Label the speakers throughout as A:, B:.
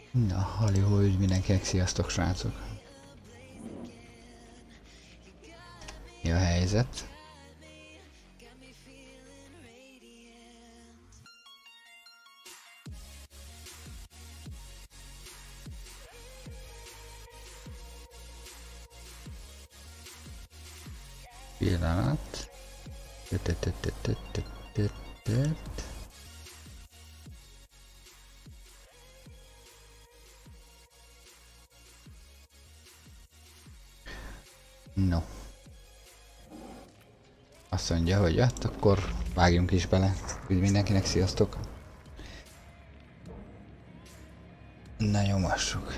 A: Na, halihó ügy mindenkinek, sziasztok srácok! Mi a helyzet? Pillanat. No. Azt mondja, hogy hát akkor vágjunk is bele. Üdv mindenkinek, sziasztok! Na, nyomassuk.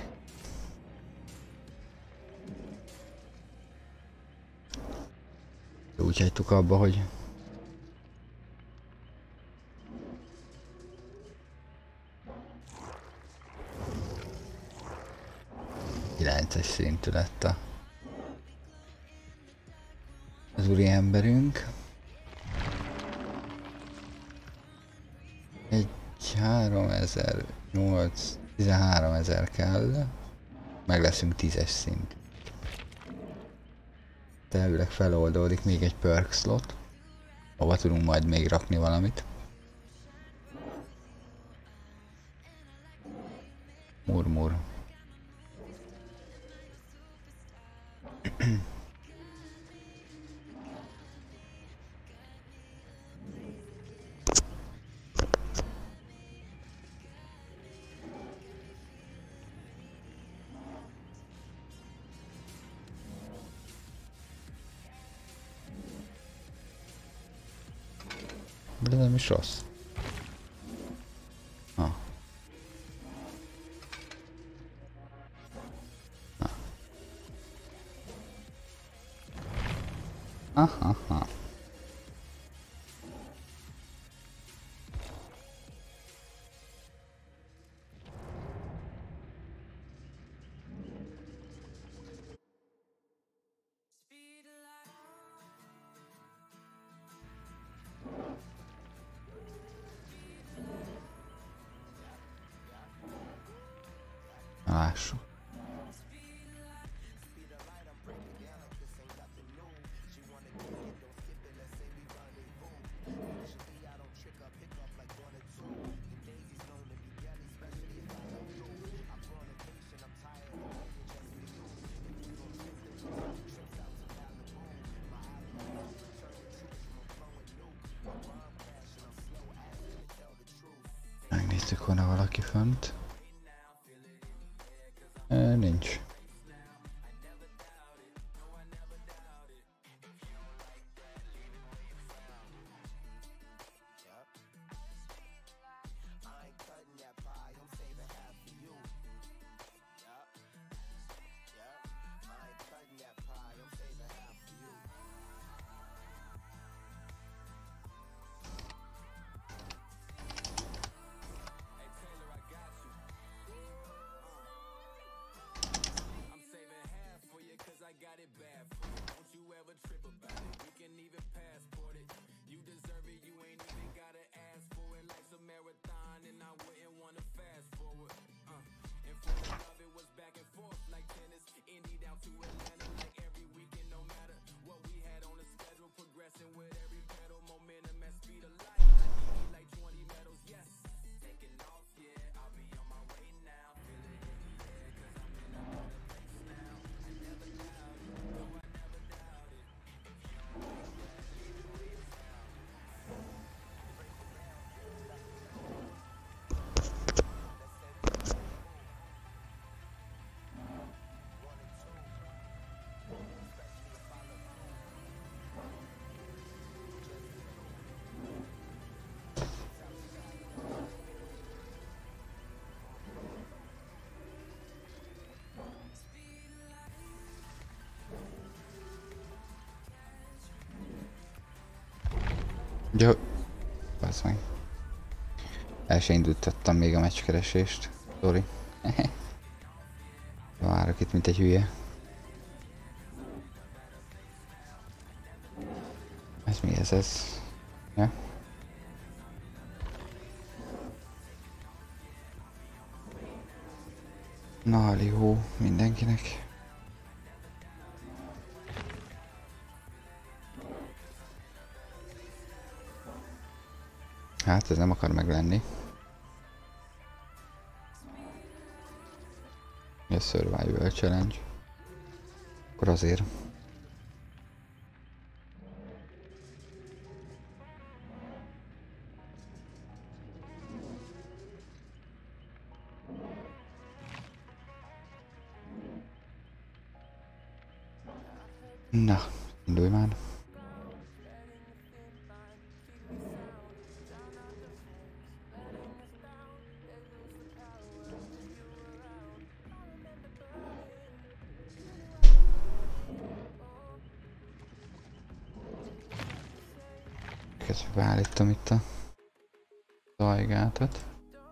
A: Úgy hagytuk abba, hogy kilences szintű lett az úri emberünk. Egy 3008, 13000 kell, meg leszünk 10-es szint. De elvileg feloldódik még egy perk slot, ahova tudunk majd még rakni valamit. Murmur. De nem is rossz. Ah. Ah. Aha. Lássuk. Megnézzük, hol valaki fönt. Nincs. Jó. Basz meg. El se indultattam még a meccskeresést. Sorry. Várok itt, mint egy hülye. Ez mi ez? Ja? Na, jó mindenkinek. Hát ez nem akar meglenni. A Survival Challenge. Akkor azért. Na, indulj már. Kezdve beállítom itt a zajgátat.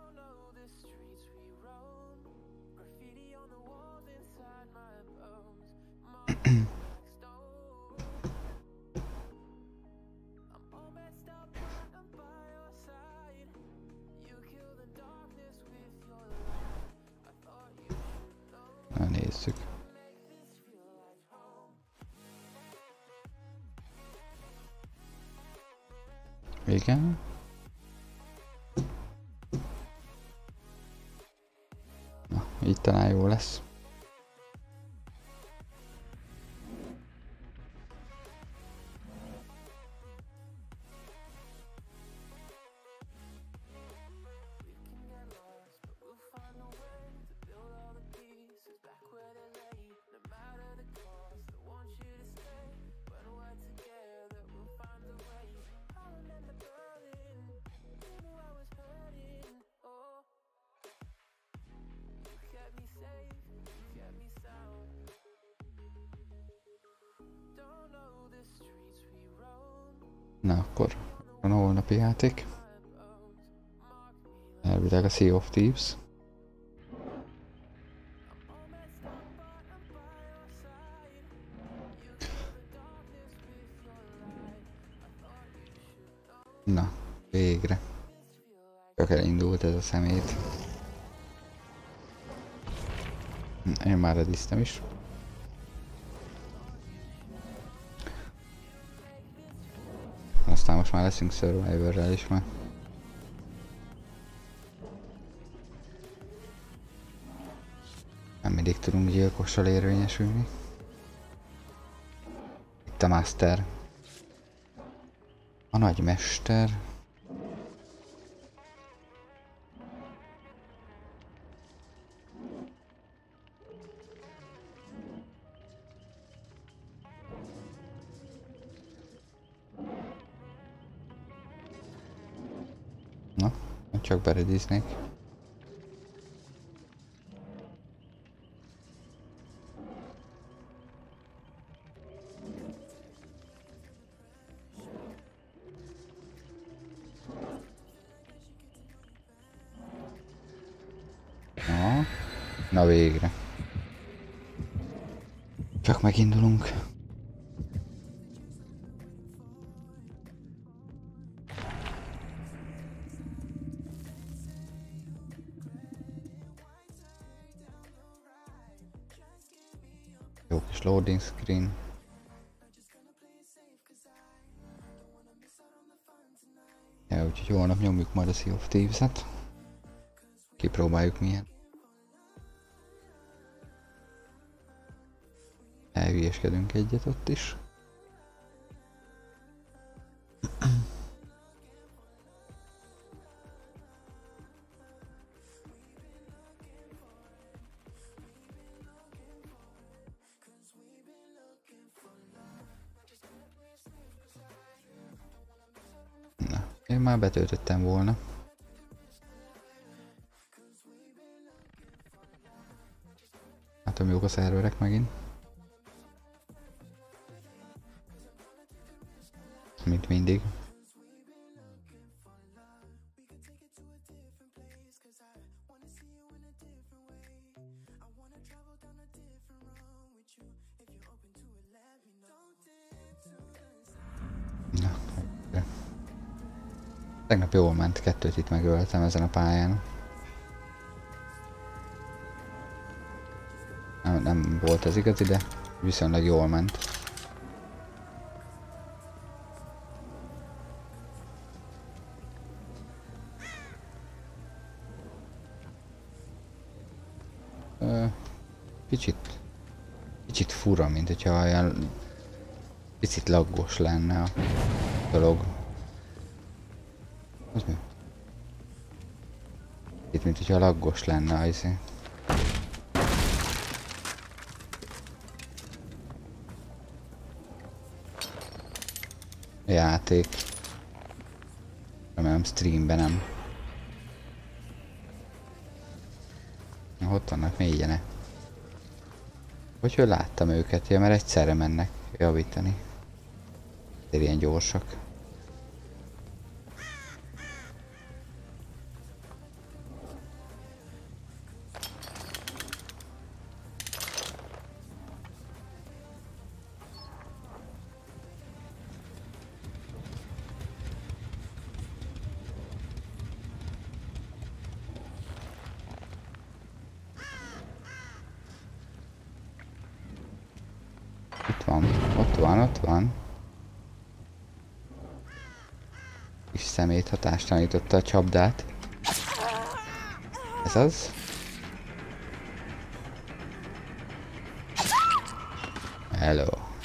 A: Na nézzük. Igen. Na, így talán jó lesz. Na akkor van a holnapi játék. Elvileg a Sea of Thieves. Na, végre. Csak elindult ez a szemét. Én már rediztem is. Aztán most már leszünk Survivorrel is már. Nem mindig tudunk gyilkossal érvényesülni. Itt a Master. A nagymester. Na, csak berediznék. Na végre. Csak megindulunk. Jó kis loading screen. Ja, úgyhogy holnap nyomjuk majd a Sea of Thieves-et. Kipróbáljuk milyen. Elhülyeskedünk egyet ott is. Na, én már betöltöttem volna. Látom, jók a szerverek megint. Mint mindig. Na, tegnap jól ment, 2-t itt megöltem ezen a pályán. nem volt az igazi, de viszonylag jól ment. Kicsit fura, mint hogyha olyan picit laggos lenne a dolog. Az mi? Itt mint hogyha laggos lenne az. Játék. Remélem streamben nem. Ott vannak négyenek. Hogy láttam őket? Ja, mert egyszerre mennek javítani. Ezért ilyen gyorsak. Ott van. Kis szemét hatástalanította a csapdát. Ez az. Hello.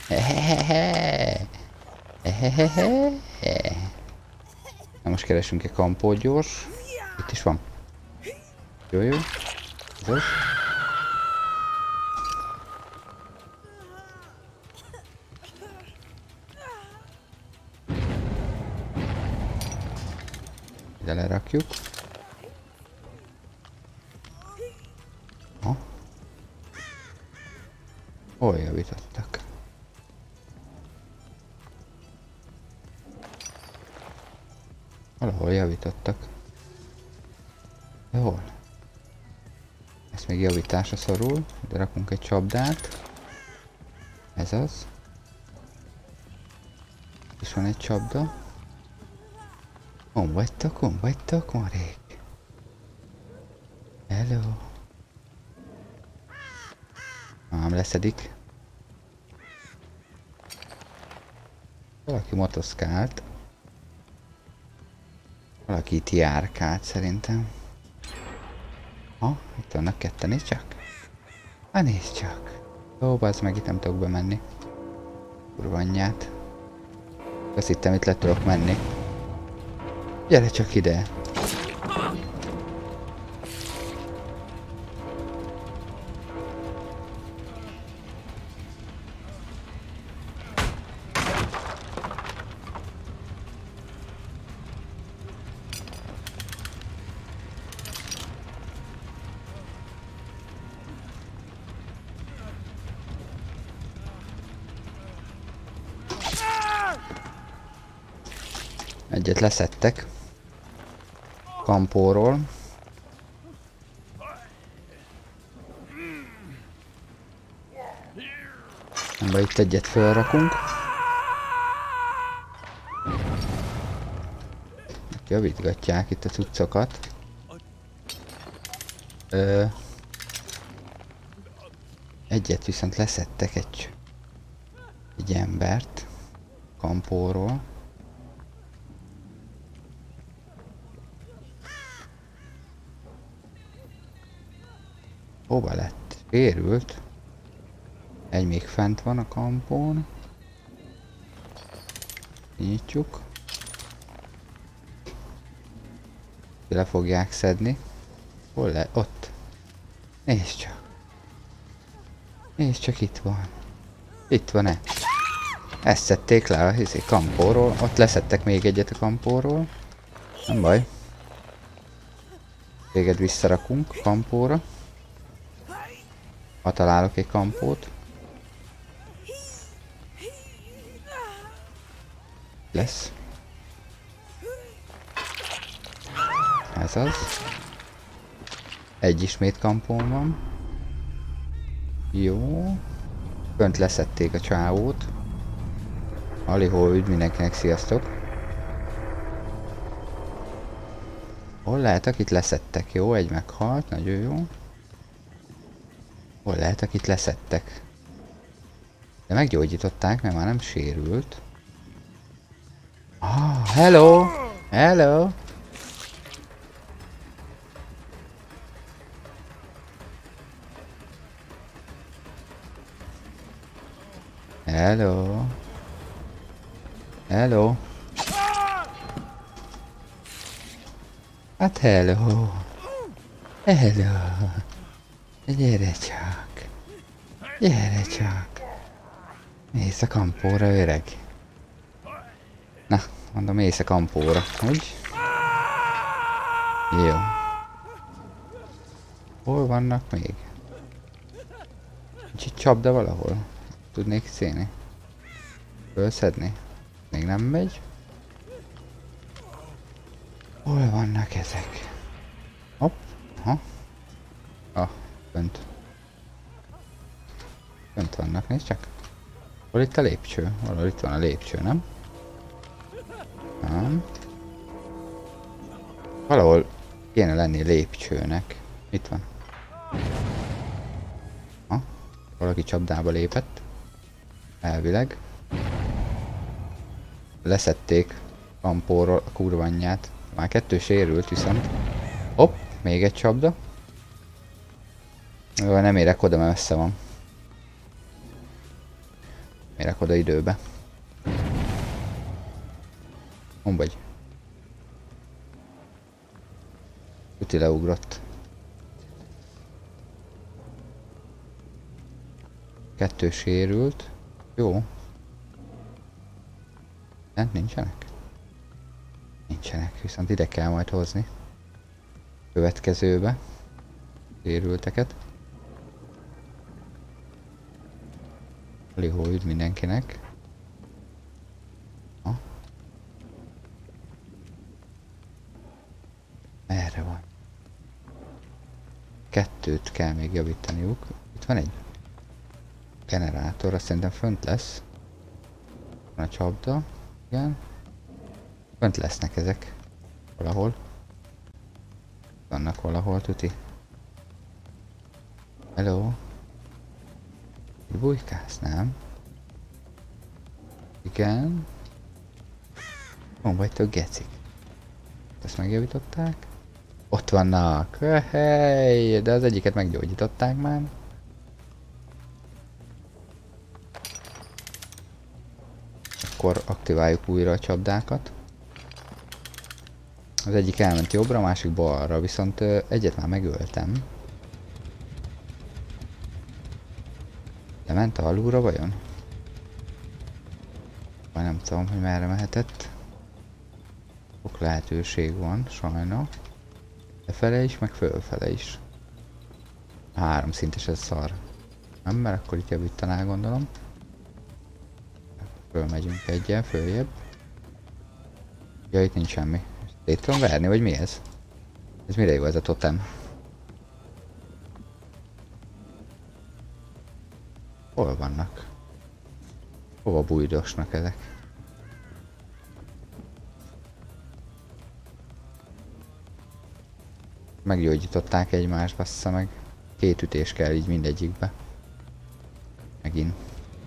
A: Na most keresünk egy kampót gyors. Itt is van. Jó. Ez az. Ide lerakjuk. Hol javítottak? Valahol javítottak. De hol? Ez még javításra szorul. Ide rakunk egy csapdát. Ez az. És van egy csapda. Hon vagytok, marék? Hello. Ám leszedik. Valaki motoszkált. Valaki itt járkált szerintem. Ha, itt vannak ketten, nézd csak. Ha, nézd csak. Ó, bazd meg, itt nem tudok bemenni. Kurva anyját. Azt hittem, itt le tudok menni. Gyere csak ide! Egyet leszettek. Kampóról. Amba itt egyet felrakunk. Javítgatják itt a cuccokat. Egyet viszont leszettek egy embert. Kampóról. Hova lett? Érült. Egy még fent van a kampón. Nyitjuk. Le fogják szedni. Hol le? Ott. Nézd csak. Nézd csak, itt van. Itt van-e? Ezt szedték le a kampóról. Ott leszedtek még egyet a kampóról. Nem baj. Téged visszarakunk kampóra. Ha találok egy kampót. Lesz. Ez az. Egy ismét kampón van. Jó. Fönt leszették a csávót. Alihó, üdv mindenkinek, sziasztok. Hol lehet, akit leszettek? Jó, egy meghalt, nagyon jó. Hol lehet, akit leszettek? De meggyógyították, mert már nem sérült. Ah, hello! Hello! Hello! Hello! Hát hello! Hello! Gyere csak! Gyere csak! Mész a kampóra, öreg! Na, mondom, mész a kampóra, úgy? Jó. Hol vannak még? Nincs itt csapda valahol? Tudnék szélni? Fölszedni? Még nem megy? Hol vannak ezek? Hopp, ha. Ah, fönt. Fönt vannak, nézd csak. Hol itt a lépcső? Valahol itt van a lépcső, nem? Nem. Valahol kéne lenni lépcsőnek. Itt van. Ha? Valaki csapdába lépett. Elvileg. Leszették kampóról a kurvanyját. Már 2 sérült viszont. Hopp, még egy csapda. Jó, nem érek oda, mert messze van. Érek oda időbe. Hon vagy? Tuti leugrott. 2 sérült. Jó. Nem, nincsenek? Nincsenek, viszont ide kell majd hozni. Következőbe. Sérülteket. Lihó üdv mindenkinek. Ha? Erre van. 2-t kell még javítaniuk. Itt van egy generátor, azt szerintem fönt lesz. Van a csapda. Igen. Fönt lesznek ezek. Valahol. Vannak valahol, tuti. Hello. Itt bujkálsz, nem? Igen. Hol vagytok, gecik? Ezt megjavították? Ott vannak! Hey, de az egyiket meggyógyították már. Akkor aktiváljuk újra a csapdákat. Az egyik elment jobbra, a másik balra, viszont egyet már megöltem. De ment alulra vajon? Már nem tudom, hogy merre mehetett. Sok lehetőség van, sajna. Lefele is, meg fölfele is. 3 szintes ez szar. Nem, mert akkor itt javítanál, gondolom. Fölmegyünk egyen, följebb. Ja, itt nincs semmi. Itt tudom verni, vagy mi ez? Ez mire jó ez a totem? Hol vannak? Hova bújdosnak ezek? Meggyógyították egymást, bassza meg. 2 ütés kell így mindegyikbe. Megint.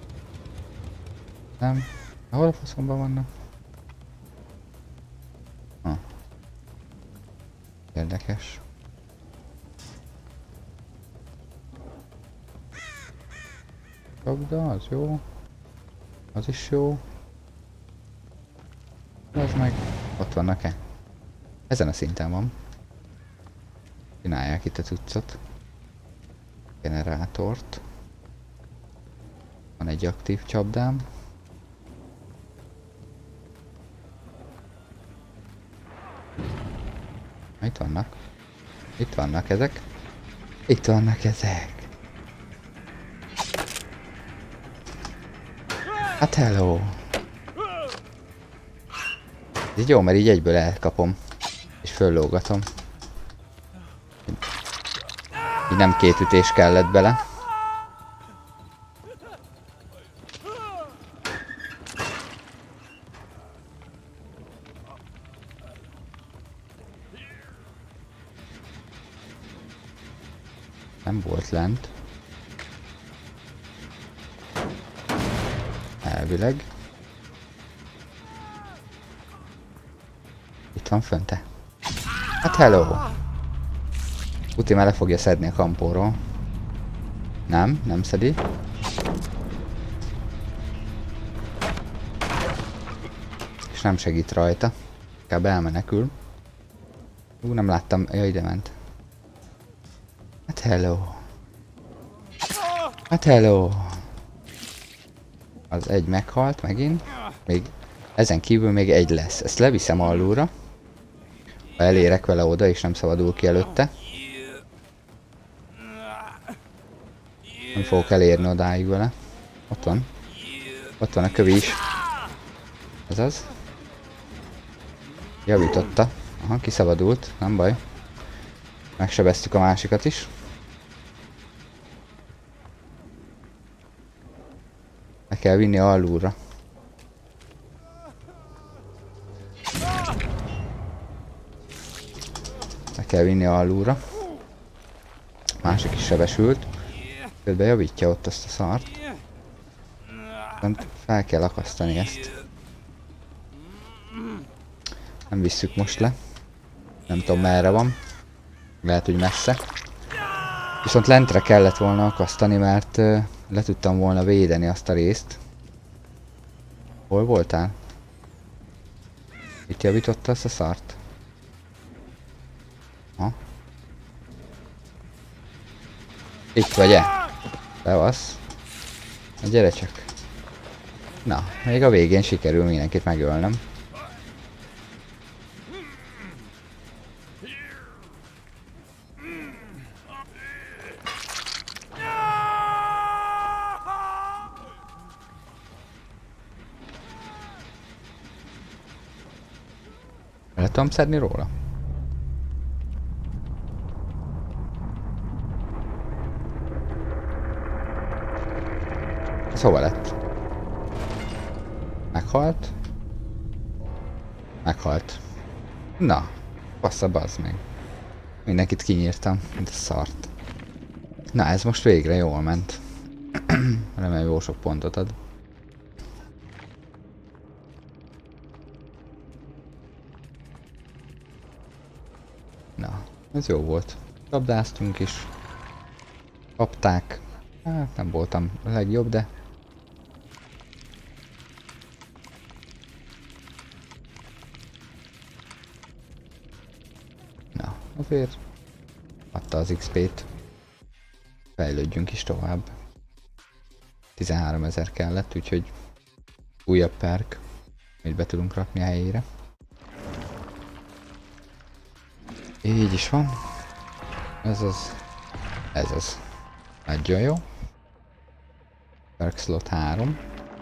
A: Nem? Hol a faszomban vannak? Ha. Érdekes. Csapda, az jó. Az is jó. Az meg... Ott vannak-e? Ezen a szinten van. Csinálják itt a cuccot. Generátort. Van egy aktív csapdám. Itt vannak. Itt vannak ezek. Itt vannak ezek. Hát hello. Ez így jó, mert így egyből elkapom. És föllógatom. Így nem 2 ütés kellett bele. Nem volt lent. Elvileg. Itt van fönte. Hát hello! Uti már le fogja szedni a kampóról. Nem szedi. És nem segít rajta. Inkább elmenekül. Nem láttam. Ja, ide ment. Hát hello. Hát hello. Az egy meghalt megint. Még ezen kívül még egy lesz. Ezt leviszem alulra. Ha elérek vele oda és nem szabadul ki előtte. Nem fogok elérni odáig vele. Ott van. Ott van a kövi is. Ez az. Javította. Aha, kiszabadult. Nem baj. Megsebeztük a másikat is. Le kell vinni alulra. Le kell vinni alulra. Másik is sebesült. Közben javítja ott azt a szart. Fel kell akasztani ezt. Nem visszük most le. Nem tudom merre van. Lehet, hogy messze. Viszont lentre kellett volna akasztani, mert le tudtam volna védeni azt a részt. Hol voltál? Itt javította azt a szart? Ha? Itt vagy-e? Levasz. Na gyere csak. Na, még a végén sikerül mindenkit megölnem. Le tudom szedni róla? Ez hova lett? Meghalt? Meghalt. Na, passza bazd meg. Mindenkit kinyírtam, mint a szart. Na, ez most végre jól ment. Remélem jó sok pontot ad. Na, ez jó volt. Labdáztunk is. Kapták. Hát nem voltam a legjobb, de... Na, azért adta az XP-t. Fejlődjünk is tovább. 13 000 kellett, úgyhogy újabb perk, amit be tudunk rakni a helyére. Így is van. Ez az. Ez az. Nagyon jó. Perk slot 3.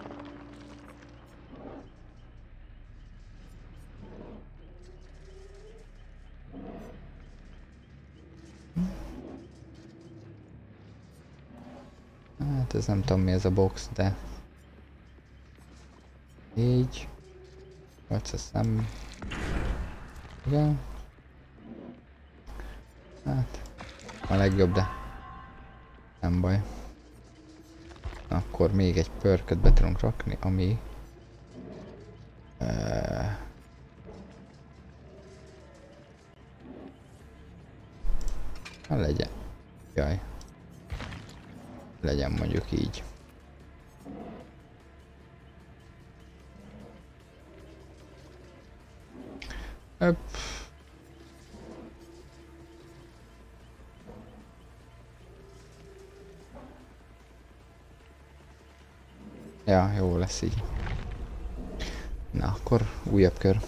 A: Hát ez nem tudom mi ez a box, de... Így. Vagy a szem... Igen. Hát... A legjobb, de... Nem baj. Akkor még egy pörköt be tudunk rakni, ami... Ha legyen. Jaj. Legyen mondjuk így. Öp. Ja, jó lesz így. Na, akkor újabb kör.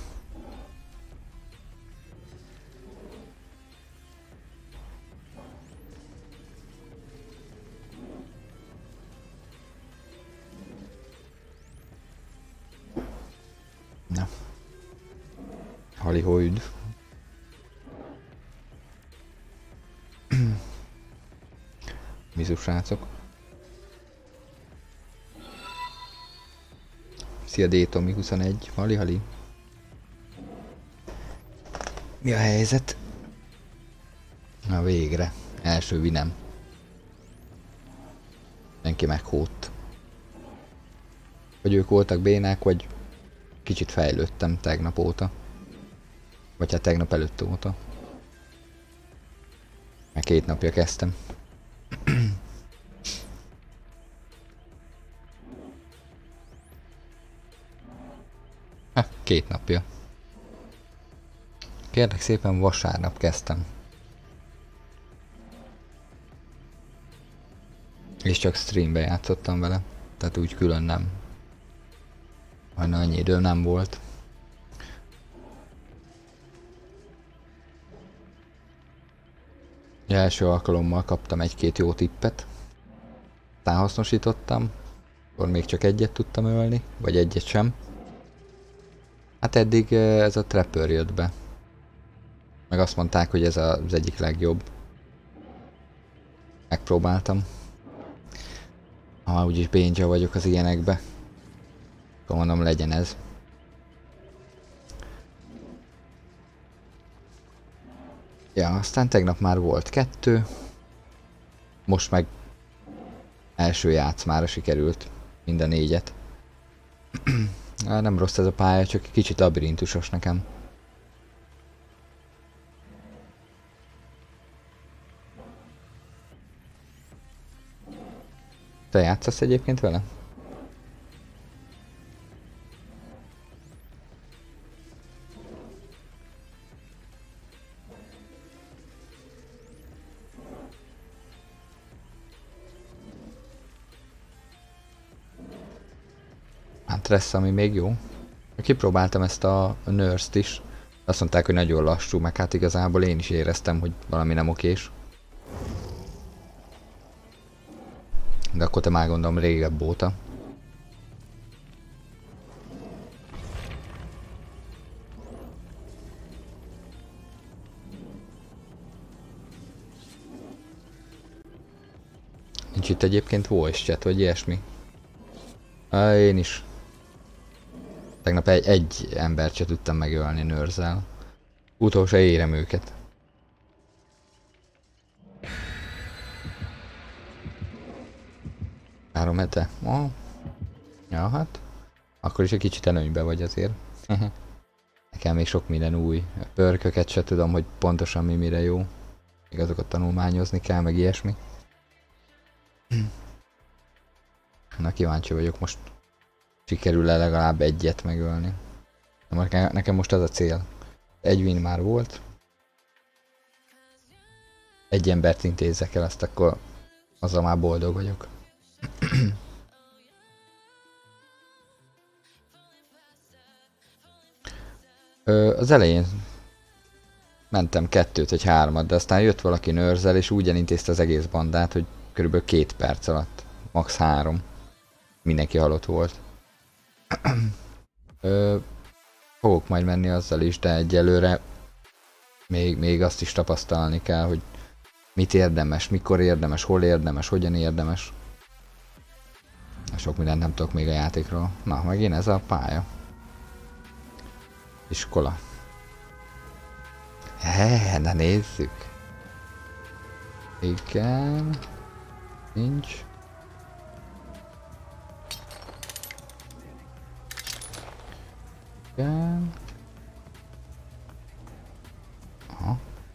A: Na. Halihó üdv. Mizu srácok. Szia Détomi 21, hali. Mi a helyzet? Na végre, első vinem. Mindenki meghódt. Vagy ők voltak bénák, vagy kicsit fejlődtem tegnap óta. Vagy hát tegnap előtt óta. Meg 2 napja kezdtem. Ha, 2 napja. Kérlek szépen, vasárnap kezdtem. És csak streambe játszottam vele. Tehát úgy külön nem. Majd annyi időm nem volt. Első alkalommal kaptam 1-2 jó tippet. Aztán hasznosítottam. Akkor még csak egyet tudtam ölni, vagy egyet sem. Hát eddig ez a Trapper jött be. Meg azt mondták, hogy ez az egyik legjobb. Megpróbáltam. Ha úgyis bénja vagyok az ilyenekbe. Akkor mondom, legyen ez. Ja, aztán tegnap már volt 2. Most meg első játszmára sikerült mind a 4-et. Nem rossz ez a pálya, csak egy kicsit labirintusos nekem. Te játszasz egyébként vele? Stressz, ami még jó. Kipróbáltam ezt a Nurse-t is. Azt mondták, hogy nagyon lassú, meg hát igazából én is éreztem, hogy valami nem okés. De akkor te már gondolom régebb óta. Nincs itt egyébként voice chat, vagy ilyesmi? Én is. Tegnap egy embert se tudtam megölni Nurse-zel. Utolsó érem őket. Három hete? Oh. Ja, hát. Akkor is egy kicsit előnybe vagy azért. Nekem még sok minden új. A pörköket se tudom, hogy pontosan mi mire jó. Még azokat tanulmányozni kell, meg ilyesmi. Na, kíváncsi vagyok most. Sikerül-e legalább egyet megölni. Nekem most az a cél. Egy win már volt. Egy embert intézzek el, azt akkor azzal már boldog vagyok. Az elején mentem 2 vagy 3, de aztán jött valaki Nurse-zel és úgy elintézte az egész bandát, hogy körülbelül 2 perc alatt. Max 3. Mindenki halott volt. Fogok majd menni azzal is, de egyelőre még azt is tapasztalni kell, hogy mit érdemes, mikor érdemes, hol érdemes, hogyan érdemes. Sok mindent nem tudok még a játékról. Na, megint ez a pálya. Iskola. Na nézzük. Igen. Nincs. Igen. Aha.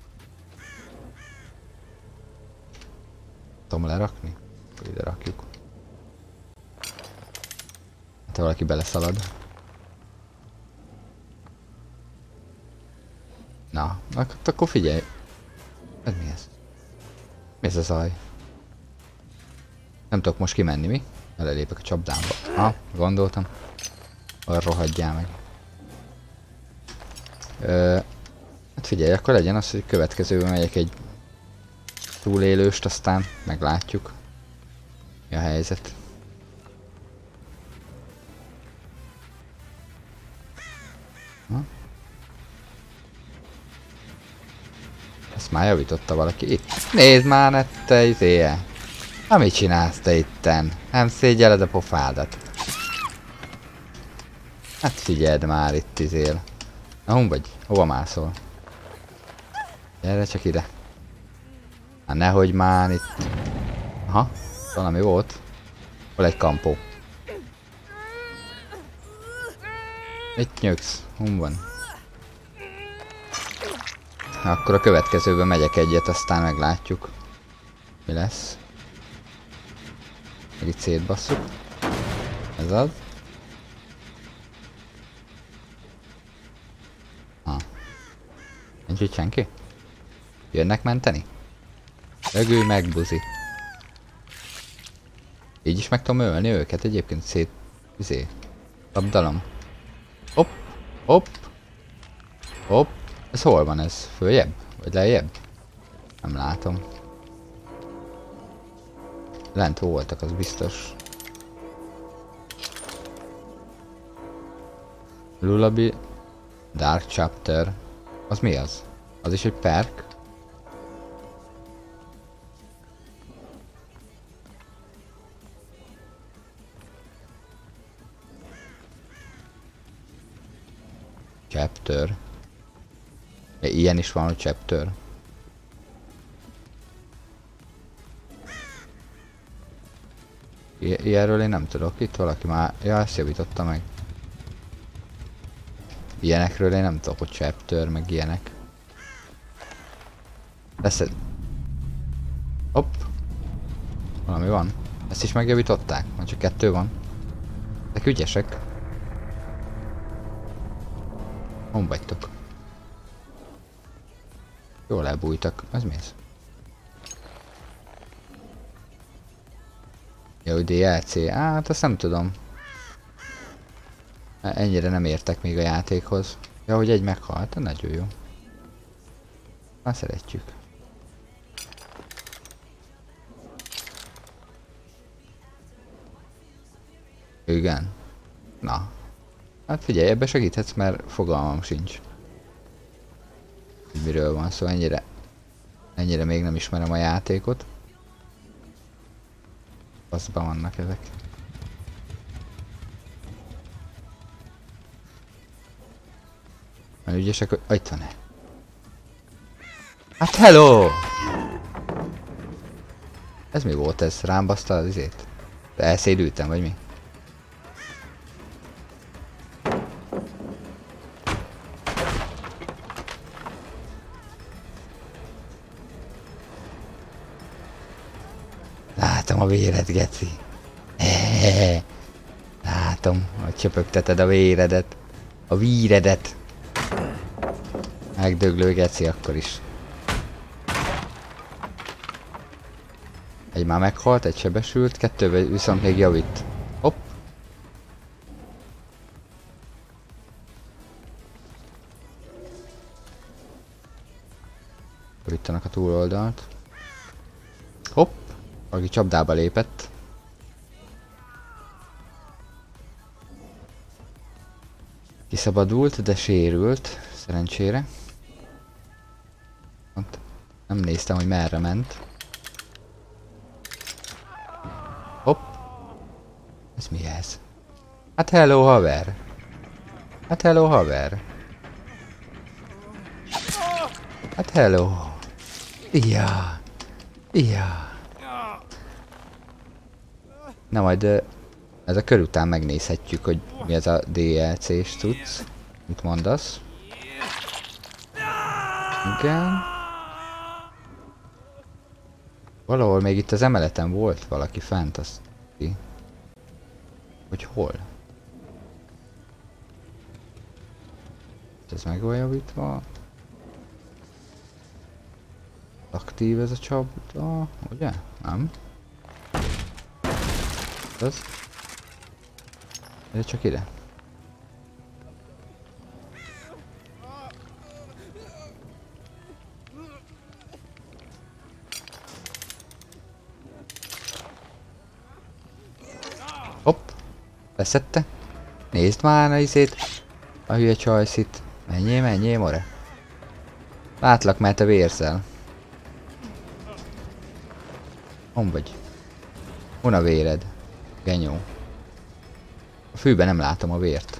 A: Tudom lerakni? Ide rakjuk. Hát valaki beleszalad. Na, akkor figyelj. Ez mi ez? Mi ez a zaj? Nem tudok most kimenni, mi? Elelépek a csapdámba. Ha, gondoltam. Arra rohadjál meg. Hát figyelj, akkor legyen az, hogy következőben megyek egy túlélőst, aztán meglátjuk. Mi a helyzet. Ha? Ezt már javította valaki itt. Nézd már, ne te izéje! Ha mit csinálsz te itten? Nem szégyeled a pofádat? Hát figyeld már itt izél. Na, hon vagy? Hova mászol? Gyere csak ide. Hát nehogy már itt. Aha, valami volt. Hol egy kampó. Itt nyögsz, hon van. Akkor a következőben megyek egyet, aztán meglátjuk. Mi lesz. Meg itt szétbasszuk. Ez az. Nincs itt senki? Jönnek menteni? Ögülj meg, buzi. Így is meg tudom ölni őket egyébként szét... Labdalom. Hopp, hopp. Hopp. Ez hol van ez? Följebb? Vagy lejjebb? Nem látom. Lent voltak, az biztos. Lullaby Dark Chapter. Az mi az? Az is egy perk? Chapter. Ilyen is van, hogy chapter. Ilyenről én nem tudok. Itt valaki már... Ja, ezt javította meg. Ilyenekről én nem tudok, hogy chapter, meg ilyenek. Lesz ez... Hopp. Valami van. Ezt is megjavították? Már csak 2 van. Ezek ügyesek. Hon vagytok? Jól elbújtak. Ez mi ez? Ja, hogy DLC. Hát azt nem tudom. Ennyire nem értek még a játékhoz. Ja, hogy egy meghalt, nagyon jó. Már szeretjük. Igen. Na. Hát figyelj, ebbe segíthetsz, mert fogalmam sincs. Miről van szó, ennyire még nem ismerem a játékot. Baszban vannak ezek. Mert ügyesek, hogy... Itt van-e? Hát hello! Ez mi volt ez? Rám baszta az izét? Elszédültem, vagy mi? Látom a véred, geci. Látom, hogy csöpögteted a véredet. A víredet. Megdöglő geci akkor is. Egy már meghalt, egy sebesült, 2 viszont még javít. Hopp. Javítanak a túloldalt. Hopp. Valaki csapdába lépett. Kiszabadult, de sérült, szerencsére. Nem néztem, hogy merre ment. Hopp. Ez mi ez? Hát hello haver. Hát hello haver. Hát hello. Ja. Ja. Na majd ez a kör után megnézhetjük, hogy mi ez a DLC-s cucc. Mit mondasz? Igen. Valahol még itt az emeleten volt valaki fent, azt ki. Hogy hol? Ez meg van javítva. Aktív ez a csapda, ugye? Nem? Ez? Ez csak ide. Hopp! Leszette. Nézd már a izét. A hülye csajszit. Menjél, menjél, more. Látlak, mert te vérzel. Hon vagy? Hon a véred? Genyó. A fűben nem látom a vért.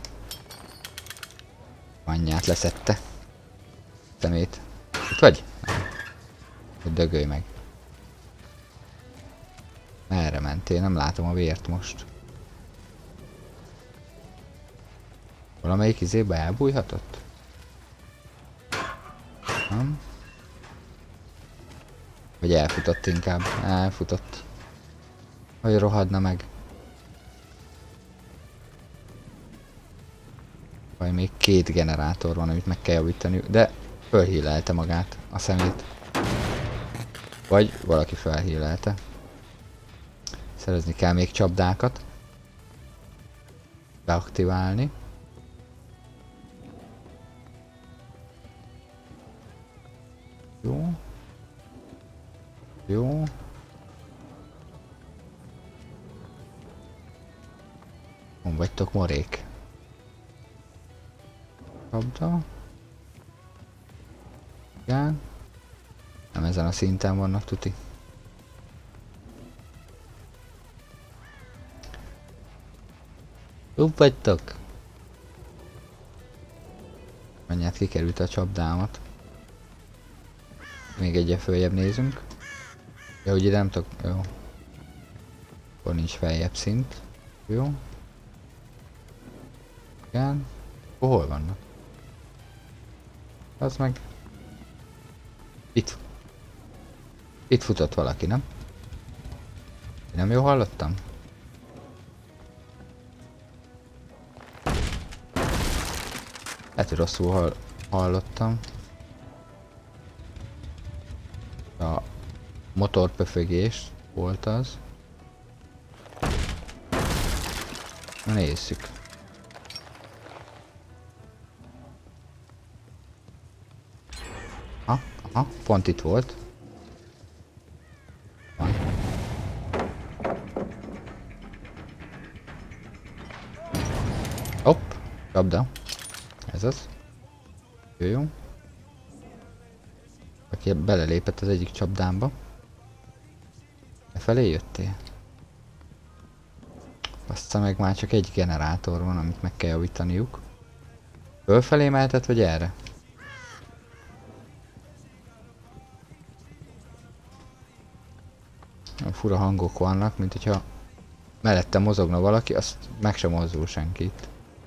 A: Anyját leszette. Szemét. Itt vagy? Hogy dögölj meg. Merre mentél? Nem látom a vért most. Valamelyik izébe elbújhatott? Nem? Vagy elfutott inkább. Elfutott. Hogy rohadna meg. Vagy még 2 generátor van, amit meg kell javítani, de fölhílelte magát a szemét. Vagy valaki felhílelte. Szerezni kell még csapdákat. Beaktiválni. Jó. Jó. Hon vagytok, morék? Csapda. Igen. Nem ezen a szinten vannak tuti. Jobb vagytok. Anyját kikerült a csapdámat. Még egyre följebb nézünk. Ja, hogy ide nem tudok... Jó. Akkor nincs feljebb szint. Jó. Igen. Hol vannak? Az meg... Itt. Itt futott valaki, nem? Nem jól hallottam? Hát, hogy rosszul hallottam. A motorpöfögés volt az. Na nézzük. Aha, pont itt volt. Van. Hopp, csapda. Ez az. Jó. Aki belelépett az egyik csapdámba. Lefelé jöttél? Bassza meg, már csak egy generátor van, amit meg kell javítaniuk. Fölfelé mehetett, vagy erre? Fura hangok vannak, mint hogyha mellette mozogna valaki, azt meg sem mozdul senkit.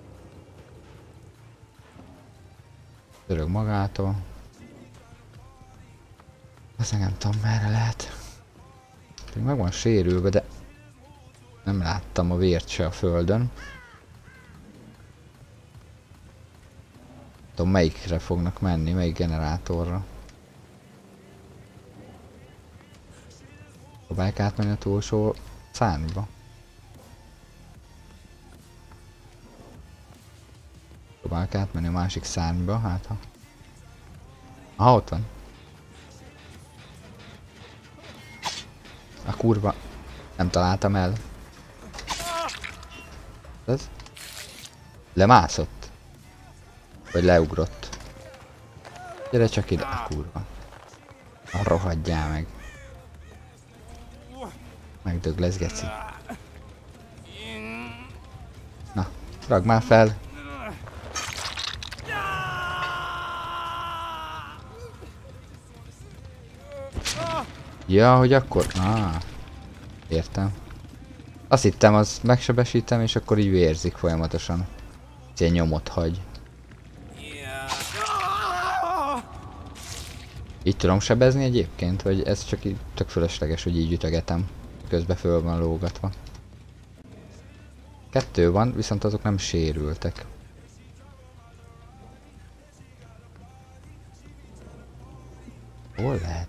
A: Törög magától. Azt nem tudom, merre lehet. Még meg van sérülve, de nem láttam a vért se a földön. Tudom, melyikre fognak menni, melyik generátorra. Próbálják átmenni a túlsó szárnyba. Próbálják átmenni a másik szárnyba, hát ha... Aha, ott van. A kurva... Nem találtam el. Ez? Lemászott? Vagy leugrott? Gyere csak ide, a kurva. Rohadjál meg. Megdög lesz, geci. Na, ragd már fel. Ja, hogy akkor... értem. Azt hittem, az megsebesítem, és akkor így vérzik folyamatosan. Ilyen nyomot hagy. Így tudom sebezni egyébként, vagy ez csak így tök fölösleges, hogy így ütögetem. Közben föl van lógatva. 2 van, viszont azok nem sérültek. Hol lehet?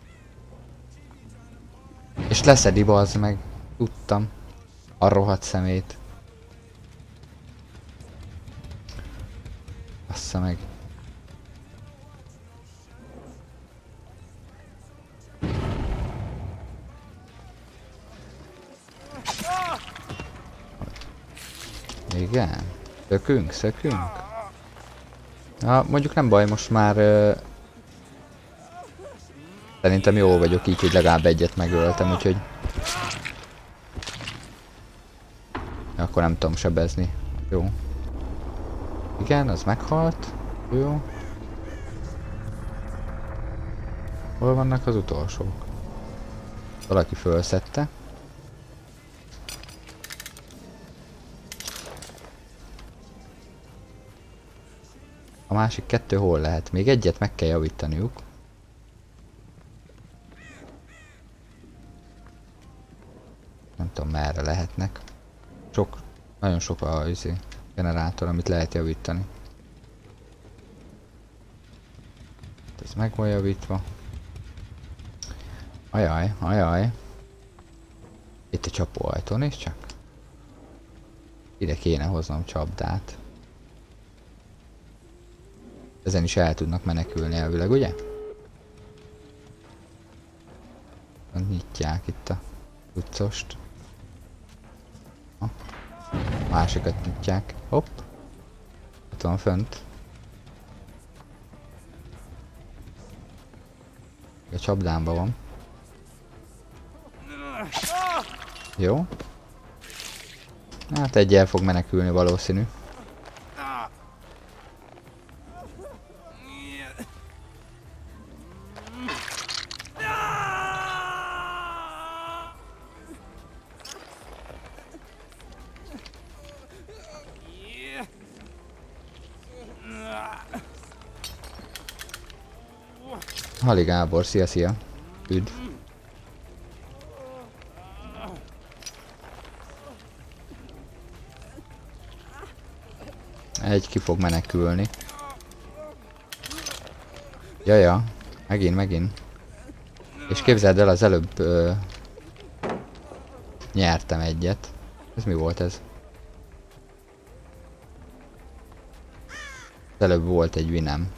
A: És leszedi, bazd meg. Tudtam. A rohadt szemét. Bassza meg. Igen. Szökünk. Mondjuk nem baj, most már... Szerintem jó vagyok így, hogy legalább egyet megöltem, úgyhogy... Akkor nem tudom sebezni. Jó. Igen, az meghalt. Jó. Hol vannak az utolsók? Valaki fölszedte. A másik kettő hol lehet? Még egyet meg kell javítaniuk. Nem tudom merre lehetnek. Nagyon sok a generátor, amit lehet javítani. Ez meg van javítva. Ajaj, ajaj. Itt a csapóajtó, nézd csak. Ide kéne hoznom csapdát. Ezen is el tudnak menekülni elvileg, ugye? Nyitják itt a utcost. Másikat nyitják. Hopp. Ott van fönt. A csapdámba van. Jó. Hát egy el fog menekülni valószínű. Hali Gábor, szia! Üdv! Egy ki fog menekülni. Jaja, megint. És képzeld el, az előbb nyertem egyet. Ez mi volt ez? Az előbb volt egy winem.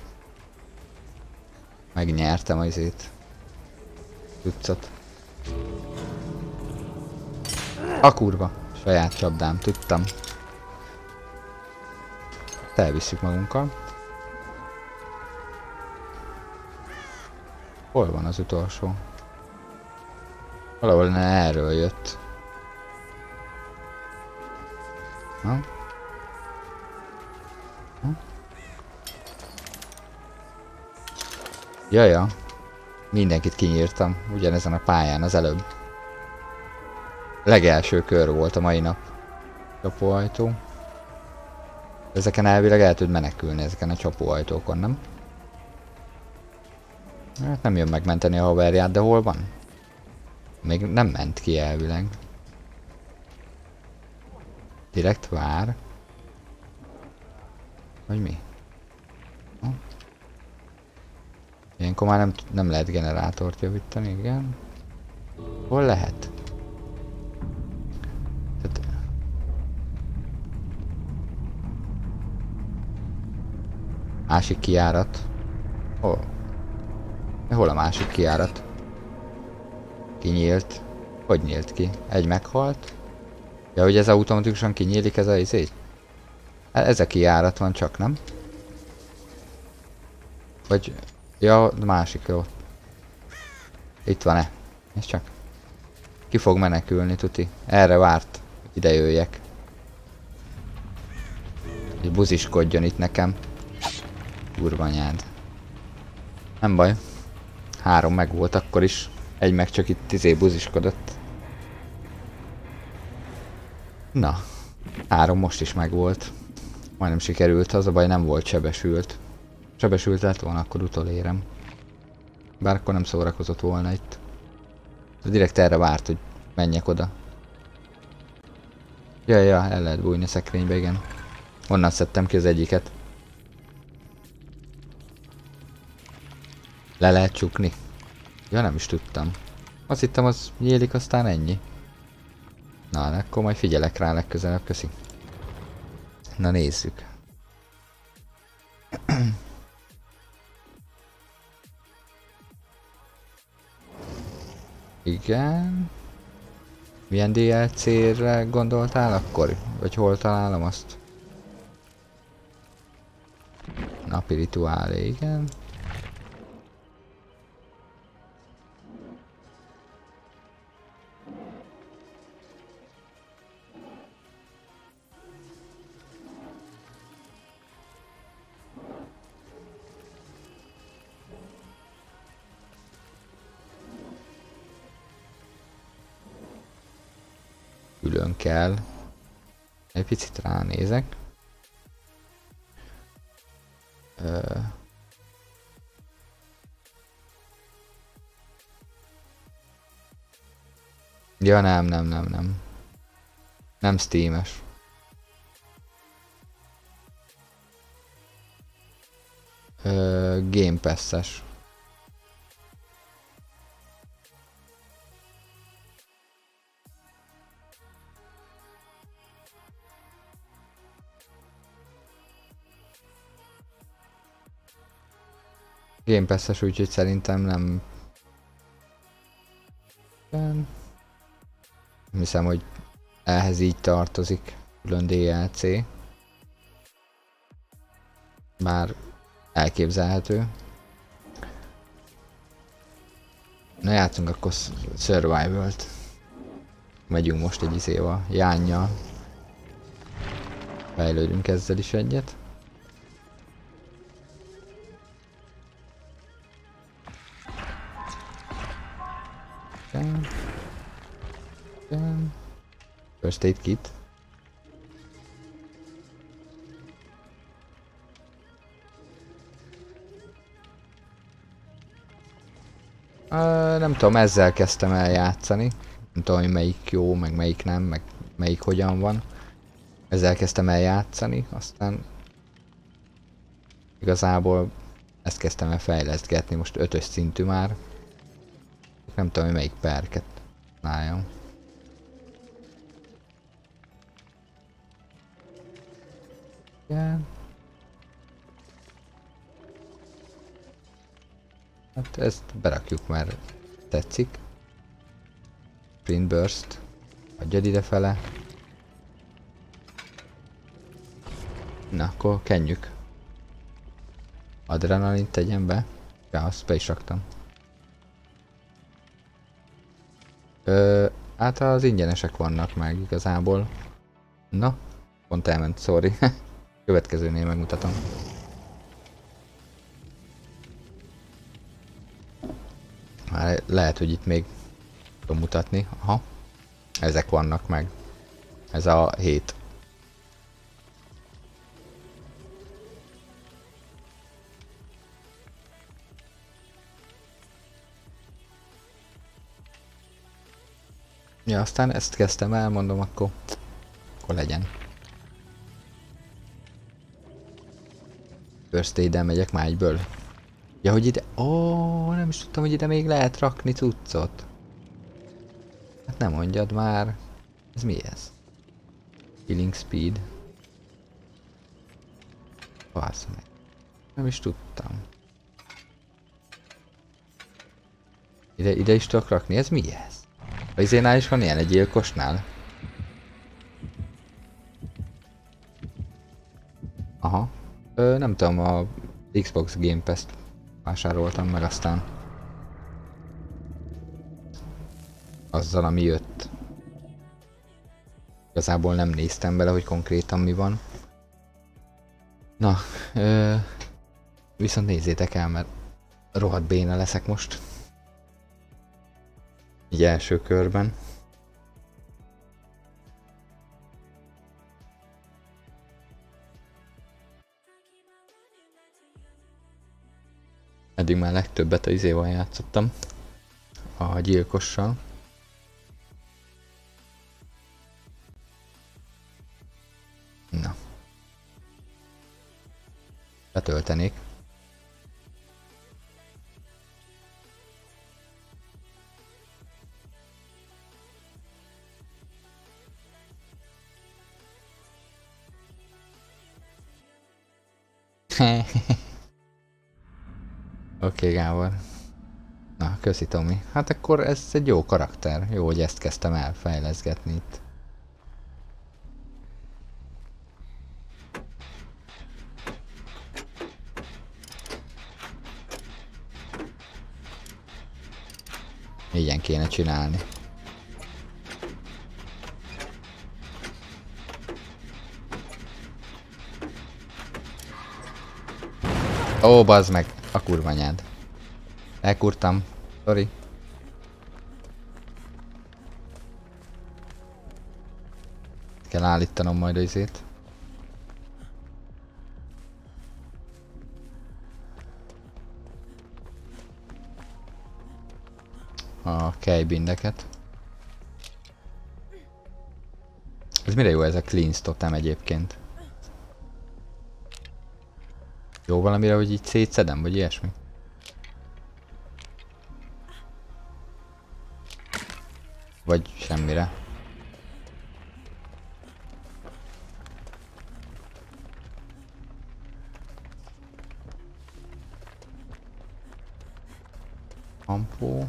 A: Megnyertem azért. Tucat. A kurva! Saját csapdám, tudtam. Elvisszük magunkkal. Hol van az utolsó? Valahol erről jött. Ha? Jaja. Mindenkit kinyírtam. Ugyanezen a pályán az előbb. Legelső kör volt a mai nap. Csapóajtó. Ezeken elvileg el tud menekülni, ezeken a csapóajtókon, nem? Hát nem jön megmenteni a haverját, de hol van? Még nem ment ki elvileg. Direkt vár. Vagy mi? Ha? Ilyenkor már nem lehet generátort javítani, igen. Hol lehet? Másik kijárat. Hol a másik kijárat? Kinyílt. Hogy nyílt ki? Egy meghalt. Ja, hogy ez automatikusan kinyílik ez a izé? Ez a kijárat van csak, nem? Vagy... Ja, a másik jó. Itt van-e? És csak. Ki fog menekülni, tuti. Erre várt, hogy ide jöjjek. Hogy buziskodjon itt nekem. Kurva anyád. Nem baj. 3 meg volt akkor is. Egy meg csak itt buziskodott. Na. 3 most is meg volt. Majdnem sikerült, az a baj nem volt sebesült. Sebesült lett volna, akkor utolérem. Bár akkor nem szórakozott volna itt. De direkt erre várt, hogy menjek oda. Ja, el lehet bújni a szekrénybe, igen. Onnan szedtem ki az egyiket. Le lehet csukni. Ja, nem is tudtam. Azt hittem, az nyílik, aztán ennyi. Na, akkor majd figyelek rá legközelebb, köszi. Na, nézzük. Igen. Milyen DLC-re gondoltál akkor? Vagy hol találom azt? Napi rituálé, igen. Külön kell. Egy picit ránézek. Ö... Ja nem. Nem Steam-es. Game Pass-es. Game Pass-es, úgyhogy szerintem nem... Nem hiszem, hogy ehhez így tartozik külön DLC. Bár elképzelhető. Na játszunk akkor Survival-t. Megyünk most egy izéval, Jánnyal. Fejlődünk ezzel is egyet. First aid kit. Nem tudom, ezzel kezdtem el játszani. Nem tudom, hogy melyik jó, meg melyik nem, meg melyik hogyan van. Ezzel kezdtem el játszani, aztán igazából ezt kezdtem el fejlesztgetni, most 5-ös szintű már. Nem tudom, hogy melyik perket csináljam. Yeah. Hát ezt berakjuk, mert tetszik. Sprint Burst. Adjad idefele. Na, akkor kenjük. Adrenalint tegyen be. Ja, azt be is raktam. Hát az ingyenesek vannak meg igazából. Na, pont elment, sorry. Következőnél megmutatom. Már lehet, hogy itt még tudom mutatni. Aha. Ezek vannak meg. Ez a 7. Ja, aztán ezt kezdtem el, mondom, akkor legyen. First aid-del megyek már egyből. Ja, hogy ide... Ó, nem is tudtam, hogy ide még lehet rakni cuccot. Hát nem mondjad már. Ez mi ez? Healing speed. Basz meg. Nem is tudtam. Ide is tudok rakni? Ez mi ez? A izénál is van ilyen, egy gyilkosnál? Aha. Nem tudom, a Xbox Game Pass-t vásároltam meg aztán. Azzal, ami jött. Igazából nem néztem bele, hogy konkrétan mi van. Na, viszont nézzétek el, mert rohadt béna leszek most. Így első körben. Eddig már legtöbbet a izéval játszottam. A gyilkossal. Na. Betöltenék. Oké, Gábor. Na, köszi Tomi. Hát akkor ez egy jó karakter. Jó, hogy ezt kezdtem el fejleszgetni itt. Ilyen kéne csinálni. Ó, bazd meg! A kurva anyád. Elkurtam. Sorry. Kell állítanom majd az izét. a kejbindeket. Ez mire jó ez a cleanse totem egyébként? Jó valamire, hogy így szétszedem, vagy ilyesmi? Vagy semmire. Ampó.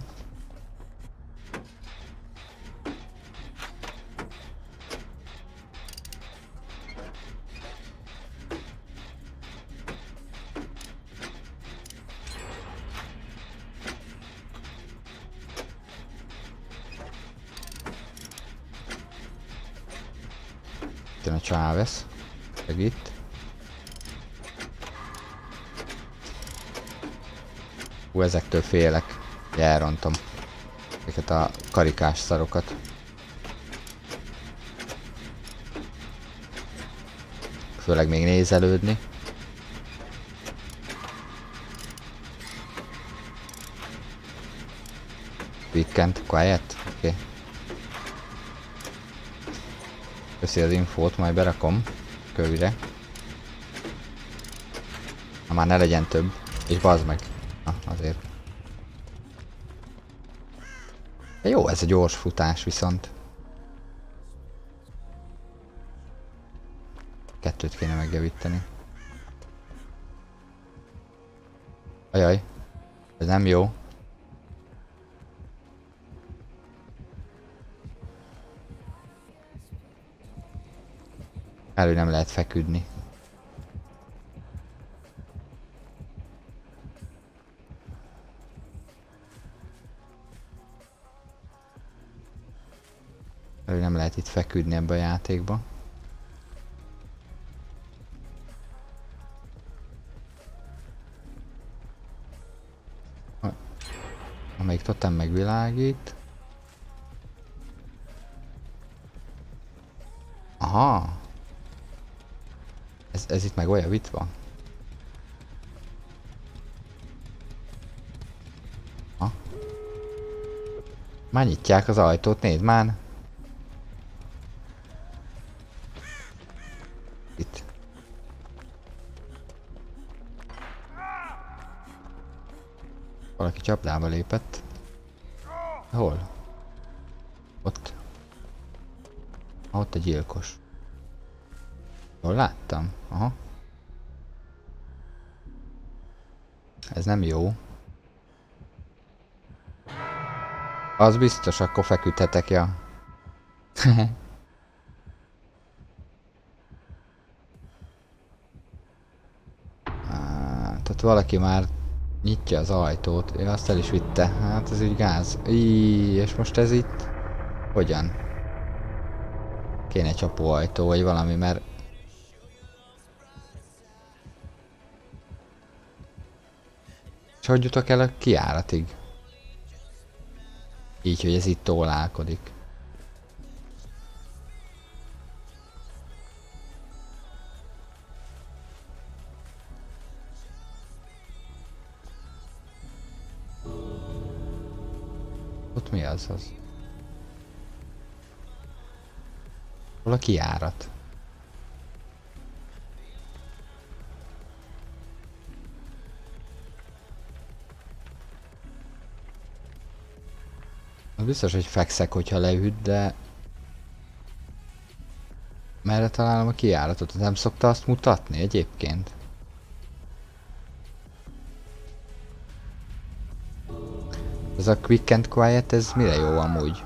A: Itt a Chávez. Segít. Ezektől félek. Elrontom ezeket a karikás szarokat. Főleg még nézelődni. Weekend, quiet? Oké. Okay. Köszi az infót, majd berakom kövire. Ha már ne legyen több. És bazd meg. Na, azért. De jó ez a gyors futás viszont. Kettőt kéne megjavítani. Ajaj. Ez nem jó. Elő nem lehet feküdni. Elő nem lehet itt feküdni ebbe a játékba. Amelyik totem megvilágít. Aha! Ez itt meg olyan vitva? Ha? Már nyitják az ajtót, nézd már! Itt. Valaki csapdába lépett. Hol? Ott. Ott a gyilkos. Jól láttam? Aha. Ez nem jó. Az biztos, akkor feküdhetek, ja. Tehát valaki már nyitja az ajtót. Ja, azt el is vitte. Hát ez így gáz. És most ez itt? Hogyan? Kéne csapóajtó vagy valami, mert... És hogy jutok el a kijáratig? Így, hogy ez itt tólálkodik. Ott mi az az? Hol a kijárat? Az biztos, hogy fekszek, hogyha leüt, de... Merre találom a kijáratot? Nem szokta azt mutatni egyébként? Ez a Quick and Quiet, ez mire jó amúgy?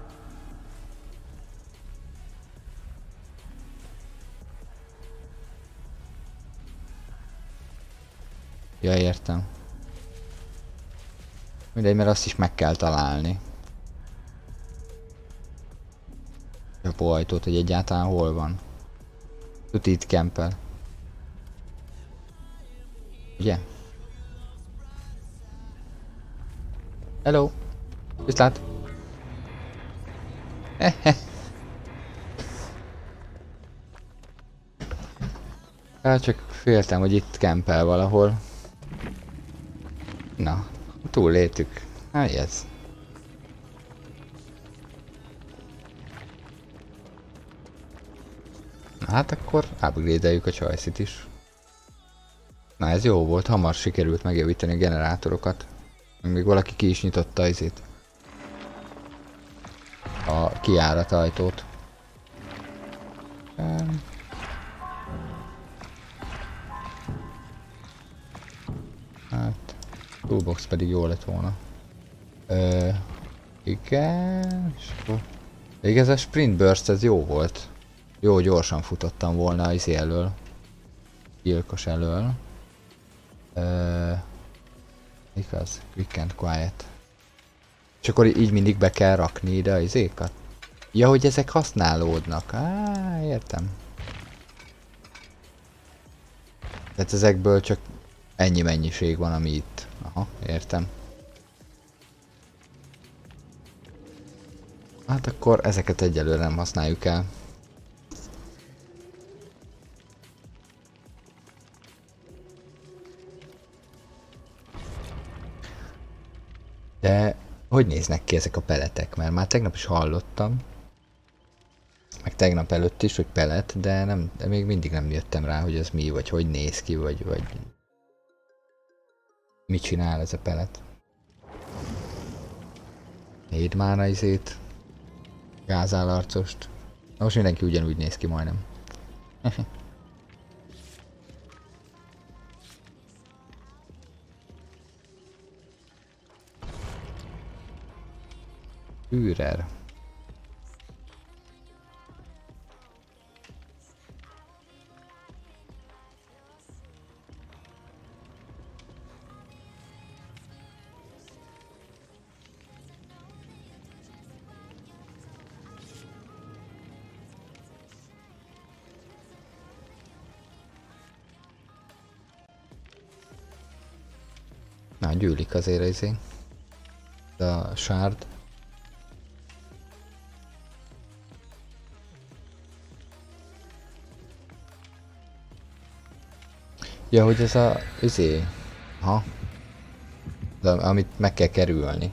A: Ja, értem. Mindegy, mert azt is meg kell találni. Csapóajtót, hogy egyáltalán hol van. Tuti itt kempel. Ugye? Hello! Viszlát! Hát csak féltem, hogy itt kempel valahol. Na, túlléltük. Hát ez. Hát akkor upgrade-eljük a csajszit is. Na ez jó volt, hamar sikerült megjavítani a generátorokat. Még valaki ki is nyitotta izét. A kijáratajtót. Hát, toolbox pedig jó lett volna. Igen, és akkor... Még ez a sprint burst, ez jó volt. Jó gyorsan futottam volna az izé elől. Gyilkos elől. Igaz? Quick and quiet. És akkor így mindig be kell rakni ide az izékat? Ja, hogy ezek használódnak. Á, értem. Tehát ezekből csak ennyi mennyiség van, ami itt. Aha, értem. Hát akkor ezeket egyelőre nem használjuk el. De hogy néznek ki ezek a peletek? Mert már tegnap is hallottam. Meg tegnap előtt is, hogy pelet, de még mindig nem jöttem rá, hogy ez mi, vagy hogy néz ki, vagy mit csinál ez a pelet. Nézd már az izét. Gázállarcost. Na most mindenki ugyanúgy néz ki majdnem. Führer. Na, gyűlik azért izé. A sárd. Ja, hogy ez a izé. Ha. De amit meg kell kerülni.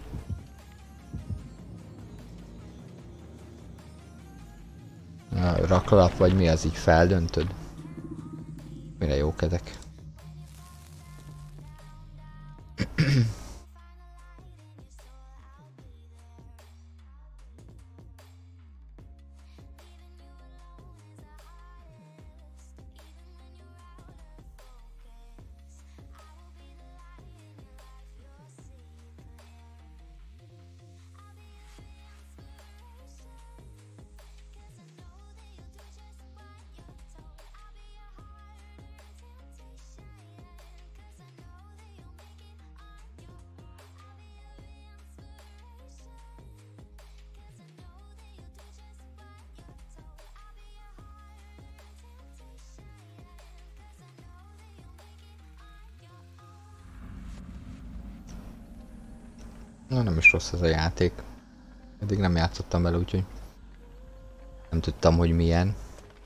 A: A raklap vagy mi az, így feldöntöd? Mire jókedek? Na, nem is rossz ez a játék. Eddig nem játszottam vele, úgyhogy nem tudtam, hogy milyen.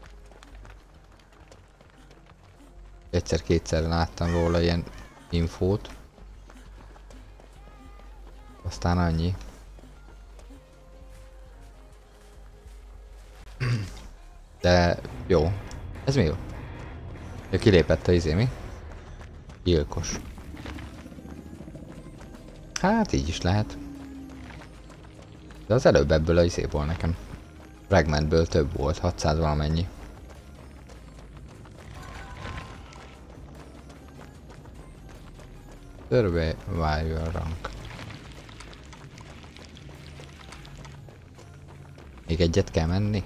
A: Egyszer-kétszer láttam róla ilyen infót. Aztán annyi. De jó. Ez mi jó? Ja, kilépett a izé, mi? Gyilkos. Hát így is lehet. De az előbb ebből a izéból nekem. Fragmentből több volt, 600 valamennyi. Survival rank. Még egyet kell menni?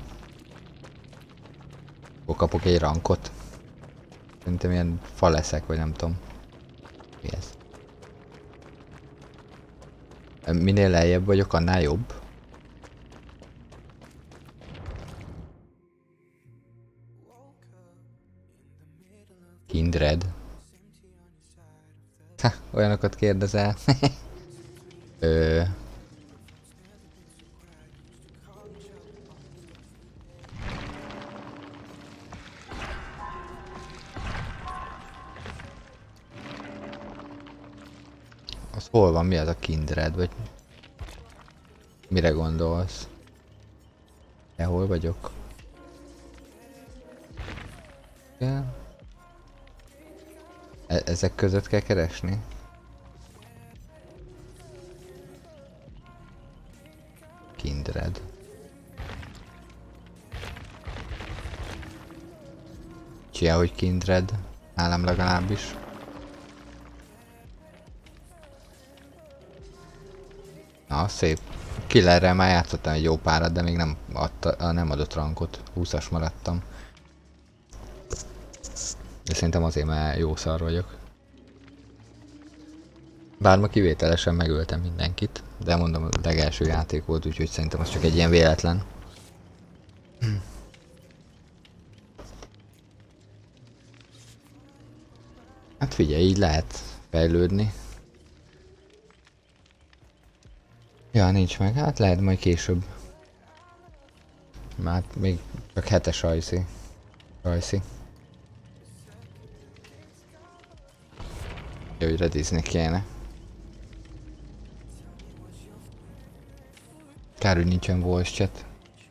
A: Akkor kapok egy rankot. Szerintem ilyen fa leszek, vagy nem tudom. Mi ez? Minél lejjebb vagyok, annál jobb. Kindred. Ha, olyanokat kérdezel. Az hol van? Mi az a Kindred? Vagy mire gondolsz? Hol vagyok? Ezek között kell keresni? Kindred. Csia, hogy Kindred. Nálam legalábbis. Na, szép. Killerrel már játszottam egy jó párat, de még nem adott rankot. 20-as maradtam. De szerintem azért, mert jó szar vagyok. Bár ma kivételesen megöltem mindenkit, de mondom, a legelső játék volt, úgyhogy szerintem az csak egy ilyen véletlen. Hát figyelj, így lehet fejlődni. Ja, nincs meg, hát lehet majd később. Már még csak 7-es rajszi. Jó, hogy redizni kéne. Kár, hogy nincsen voice chat.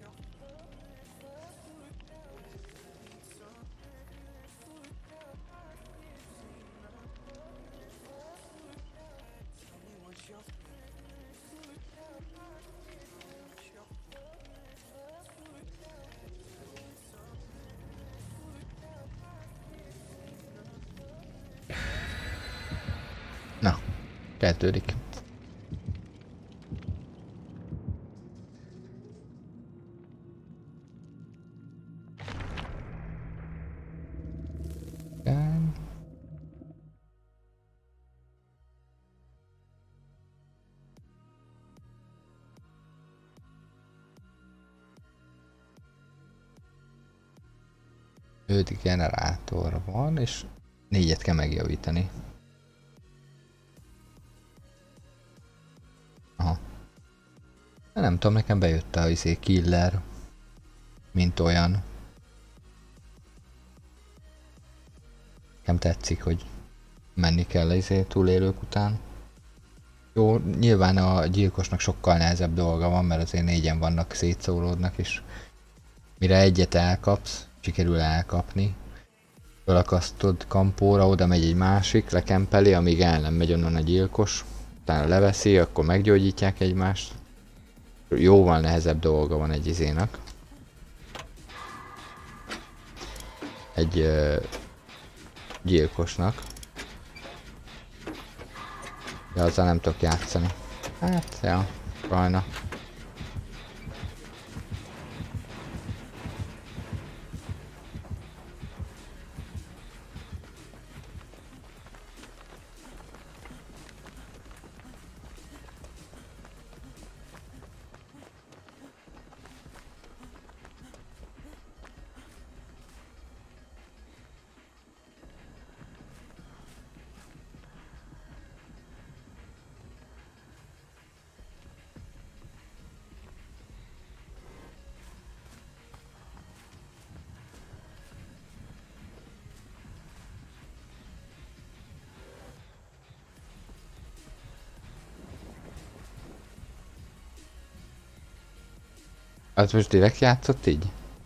A: Na, kezdődik. Öt generátor van, és 4-et kell megjavítani. Aha. Nem tudom, nekem bejött a killer, mint olyan. Nekem tetszik, hogy menni kell túlélők után. Jó, nyilván a gyilkosnak sokkal nehezebb dolga van, mert azért 4-en vannak, szétszóródnak, és mire egyet elkapsz, sikerül elkapni. Fölakasztod kampóra, oda megy egy másik, lekempeli, amíg el nem megy onnan a gyilkos. Utána leveszi, akkor meggyógyítják egymást. Jóval nehezebb dolga van egy izénak. Egy gyilkosnak. De azzal nem tudok játszani. Hát, ja, sajna. Az most direkt játszott így?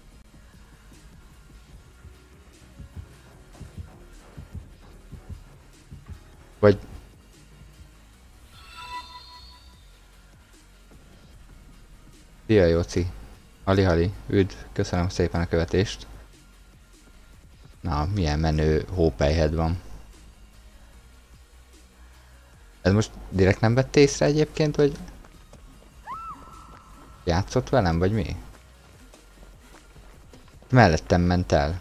A: Vagy... Szia Jóci! Hali, üdv! Köszönöm szépen a követést! Na, milyen menő hópelyhed van. Ez most direkt nem vett észre egyébként, vagy... Játszott velem, vagy mi? Mellettem ment el.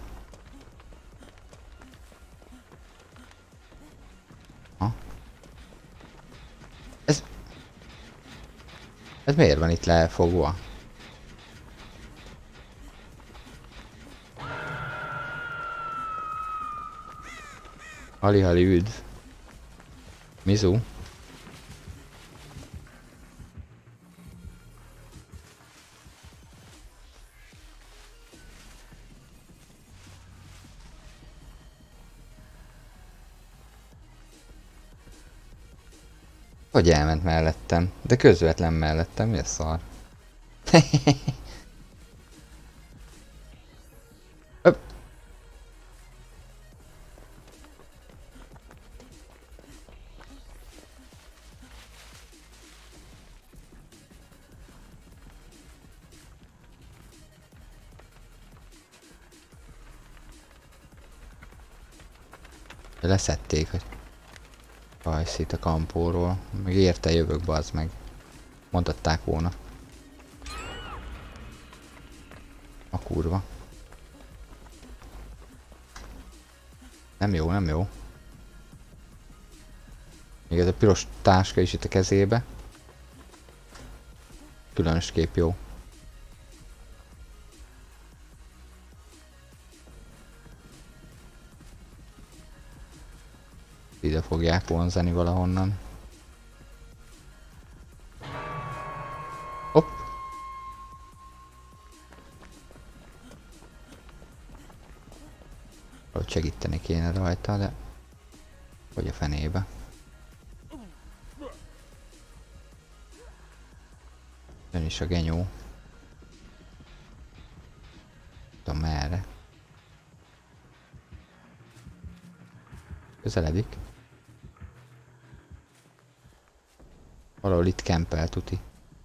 A: Ha? Ez miért van itt lefogva? Hali, üdv! Mizu? Hogy elment mellettem? De közvetlen mellettem, mi a szar? Leszették a rajszit a kampóról. Még érte jövök, bazd meg. Mondhatták volna. A kurva. Nem jó, nem jó. Még ez a piros táska is itt a kezébe. Különösképp jó. Ide fogják vonzani valahonnan. Hopp! Hogy segíteni kéne rajta, de... Hogy a fenébe. Jön is a genyó. Tudom merre. Közeledik. Valahol itt kempel tuti.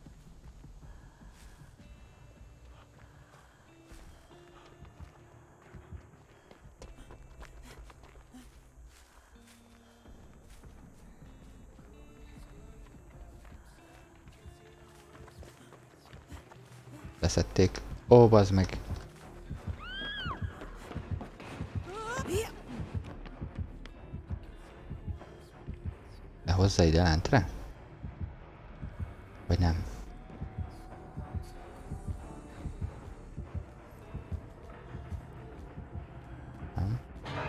A: Leszették. Ó, bazd meg. De hozzá ide lentre? Vagy nem? Nem.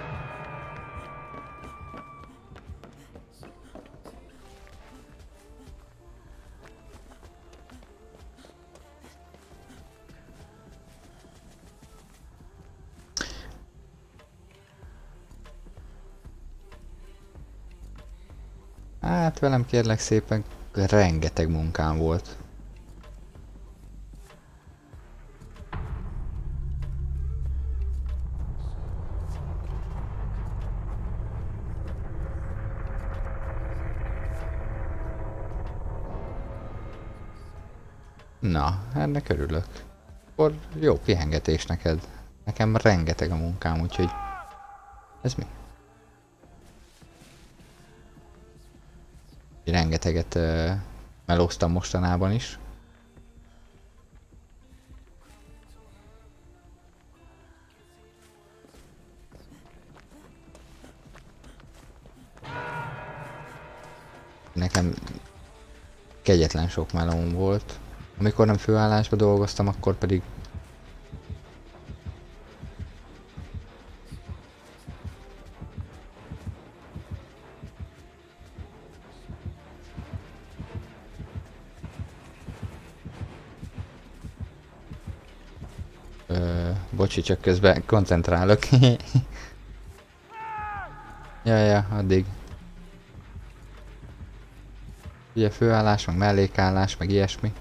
A: Hát velem kérlek szépen rengeteg munkám volt. Na, ennek örülök. Akkor jó pihengetés neked. Nekem rengeteg a munkám, úgyhogy... Ez mi? Rengeteget melóztam mostanában is. Nekem kegyetlen sok melóm volt. Amikor nem főállásba dolgoztam, akkor pedig bocsi, csak közben koncentrálok. Ja, addig. Ugye főállás, meg mellékállás, meg ilyesmi.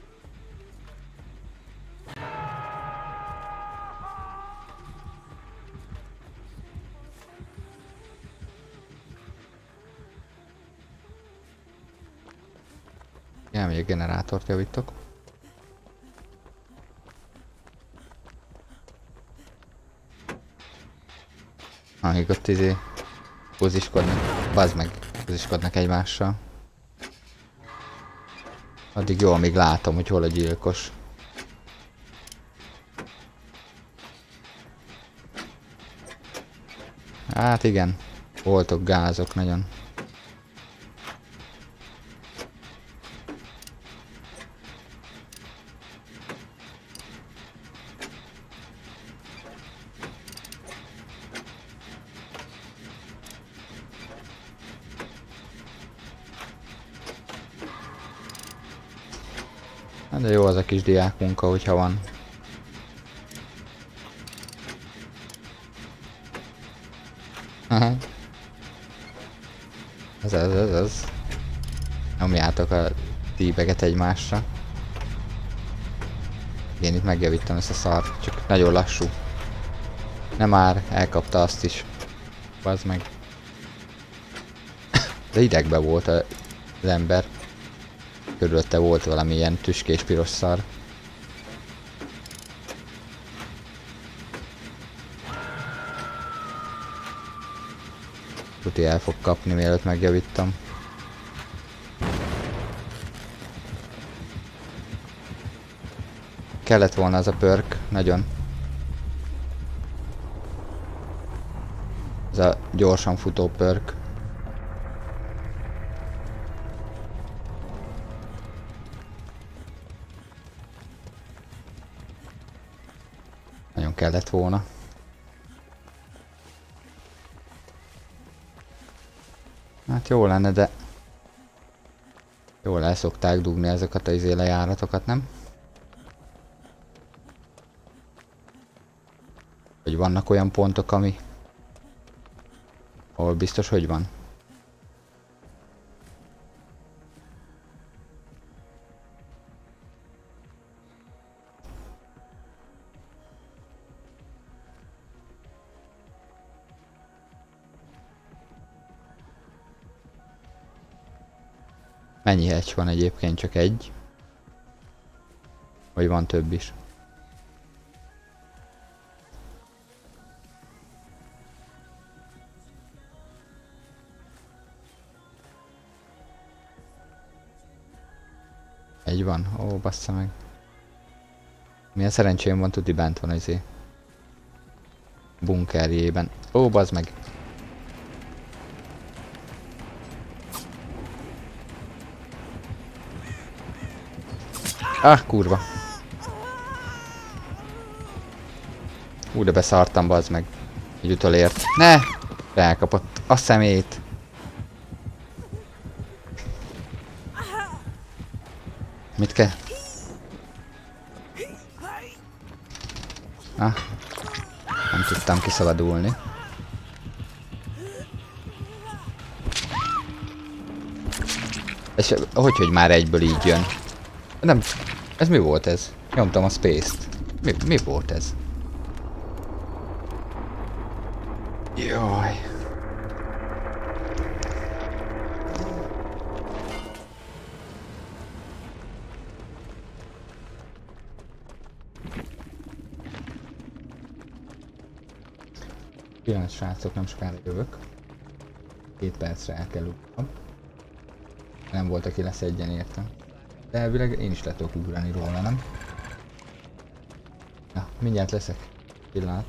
A: Elmegy a generátort javítok. Amíg ott húziskodnak, bazd meg, húziskodnak egymással. Addig jó, amíg látom, hogy hol a gyilkos. Hát igen, voltok gázok nagyon. De jó az a kis diák munka, hogyha van. Ez. Nyomjátok a tíbeget egymásra. Én itt megjavítom ezt a szart, csak nagyon lassú. Nem már, elkapta azt is. Bazd meg. De idegbe volt az ember. Körülötte volt valamilyen tüskés piros szar. tuti el fog kapni, mielőtt megjavítom. Kellett volna az a perk, nagyon. Ez a gyorsan futó perk. Nagyon kellett volna. Hát jó lenne, de jól el szokták dugni ezeket az lejáratokat, nem? Hogy vannak olyan pontok, ahol biztos, hogy van. Mennyi hedge van egyébként? Csak egy? Vagy van több is? Egy van? Ó, bassza meg. Milyen szerencsém van, tuti bent van az bunkerjében. Ó, bazd meg. Ah, kurva. De beszartam, bazd meg. Így utolért. Ne! Elkapott a szemét. Mit kell? Ah. Nem tudtam kiszabadulni. És hogy már egyből így jön? Nem. Ez mi volt ez? Nyomtam a space-t. Mi volt ez? Jaj. Pillanat, srácok, nem sokára jövök. 2 percre el kell ugrani. Nem volt, aki leszedjen értem. De elvileg én is le tudok ugrani róla, nem? Na, mindjárt leszek. Pillanat.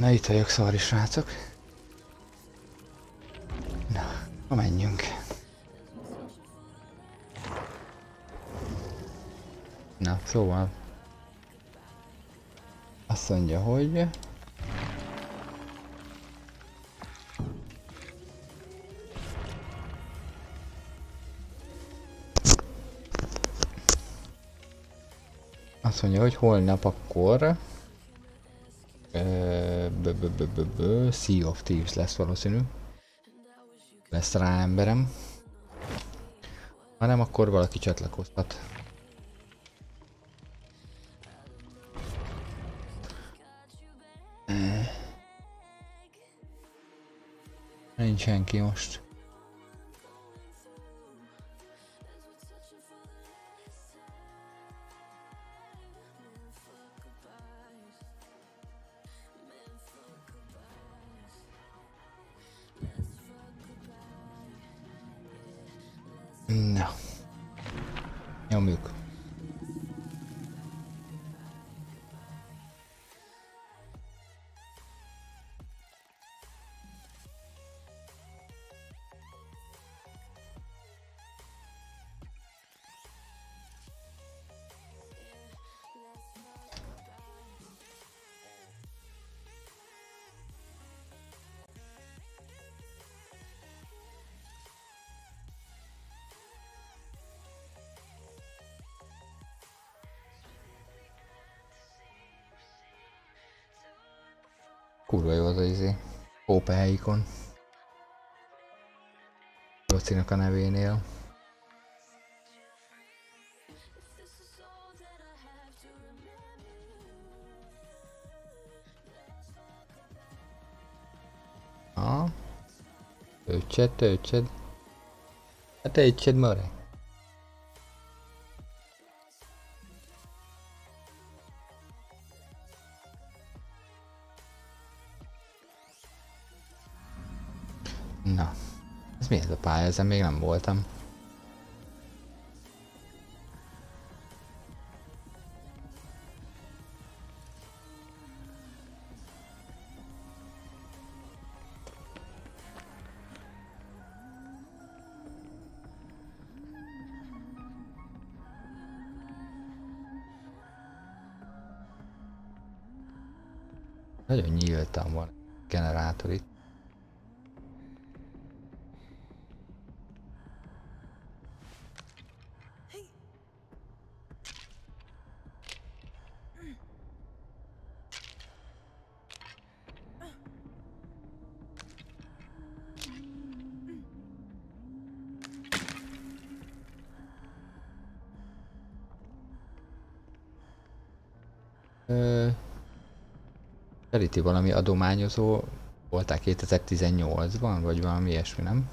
A: Na itt vagyok, sorry srácok. Na, ha menjünk. Na, szóval. Azt mondja, hogy... Azt mondja, hogy holnap akkor... Sea of Thieves lesz valószínű. Lesz rá emberem. Ha nem, akkor valaki csatlakozhat. Nincs senki most. Na. Nyomjuk. Kurva jó az izé. Open ikon. Rocinak a nevénél. Ha? Töltsed. Hát töltsed mare. Na, ez mi ez a pálya? Ezen még nem voltam. Nagyon nyíltan van a generátor itt. Charity valami adományozó voltál 2018-ban, vagy valami ilyesmi, nem?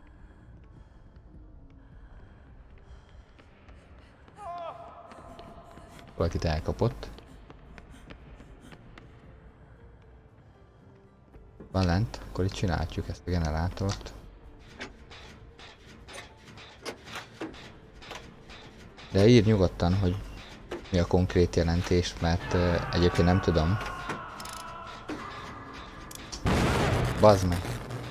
A: Valakit elkapott. Van lent, akkor itt csináljuk ezt a generátort. De ír nyugodtan, hogy mi a konkrét jelentés, mert egyébként nem tudom. Bazd meg!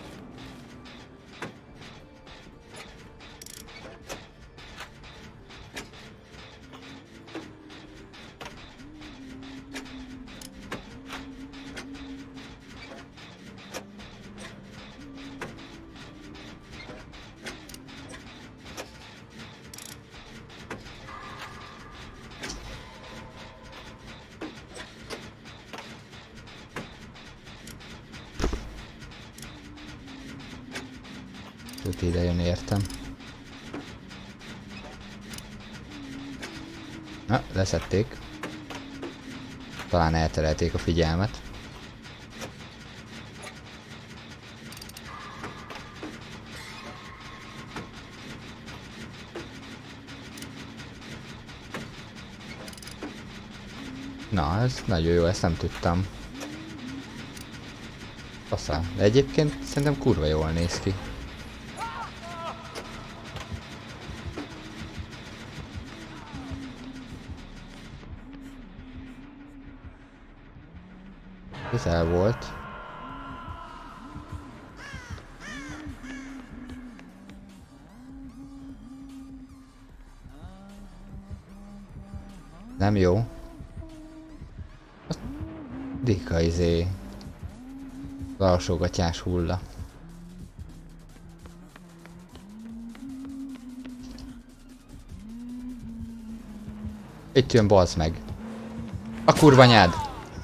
A: Őt ide jön, értem. Na, leszették. Talán elterelték a figyelmet. Na, ez nagyon jó, ezt nem tudtam. Faszál. De egyébként szerintem kurva jól néz ki. közel volt. Nem jó. Dika izé. Az alsógatyás hulla. Itt jön, bazd meg. A kurva nyád!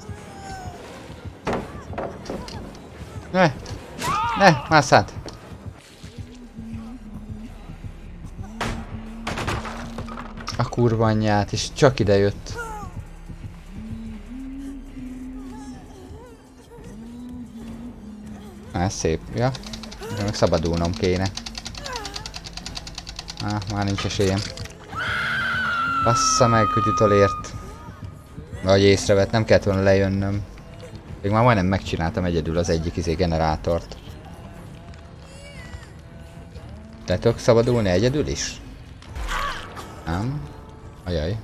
A: Ne! Ne! Mász át! A kurva anyját, és csak ide jött. Ez szép, ja. De meg szabadulnom kéne. Már nincs esélyem. Bassza meg, hogy utolért. Vagy észrevett, nem kellett volna lejönnöm. Még már majdnem megcsináltam egyedül az egyik izé generátort. Le tudok szabadulni egyedül is? Nem. Ajaj.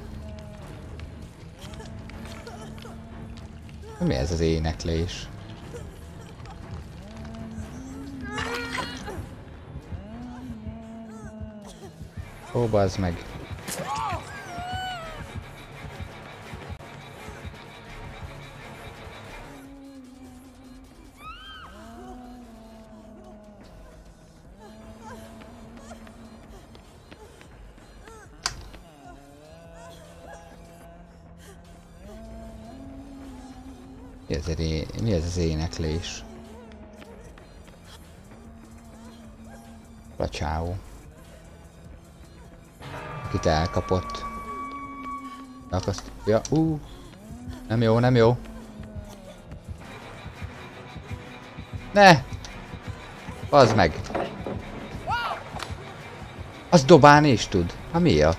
A: Mi ez az éneklés? Ó, bazd meg. Mi ez az éneklés? Racsáó. Akit elkapott. Ja, nem jó, nem jó. Ne! Bazd meg! Az dobálni is tud. Ha mi a?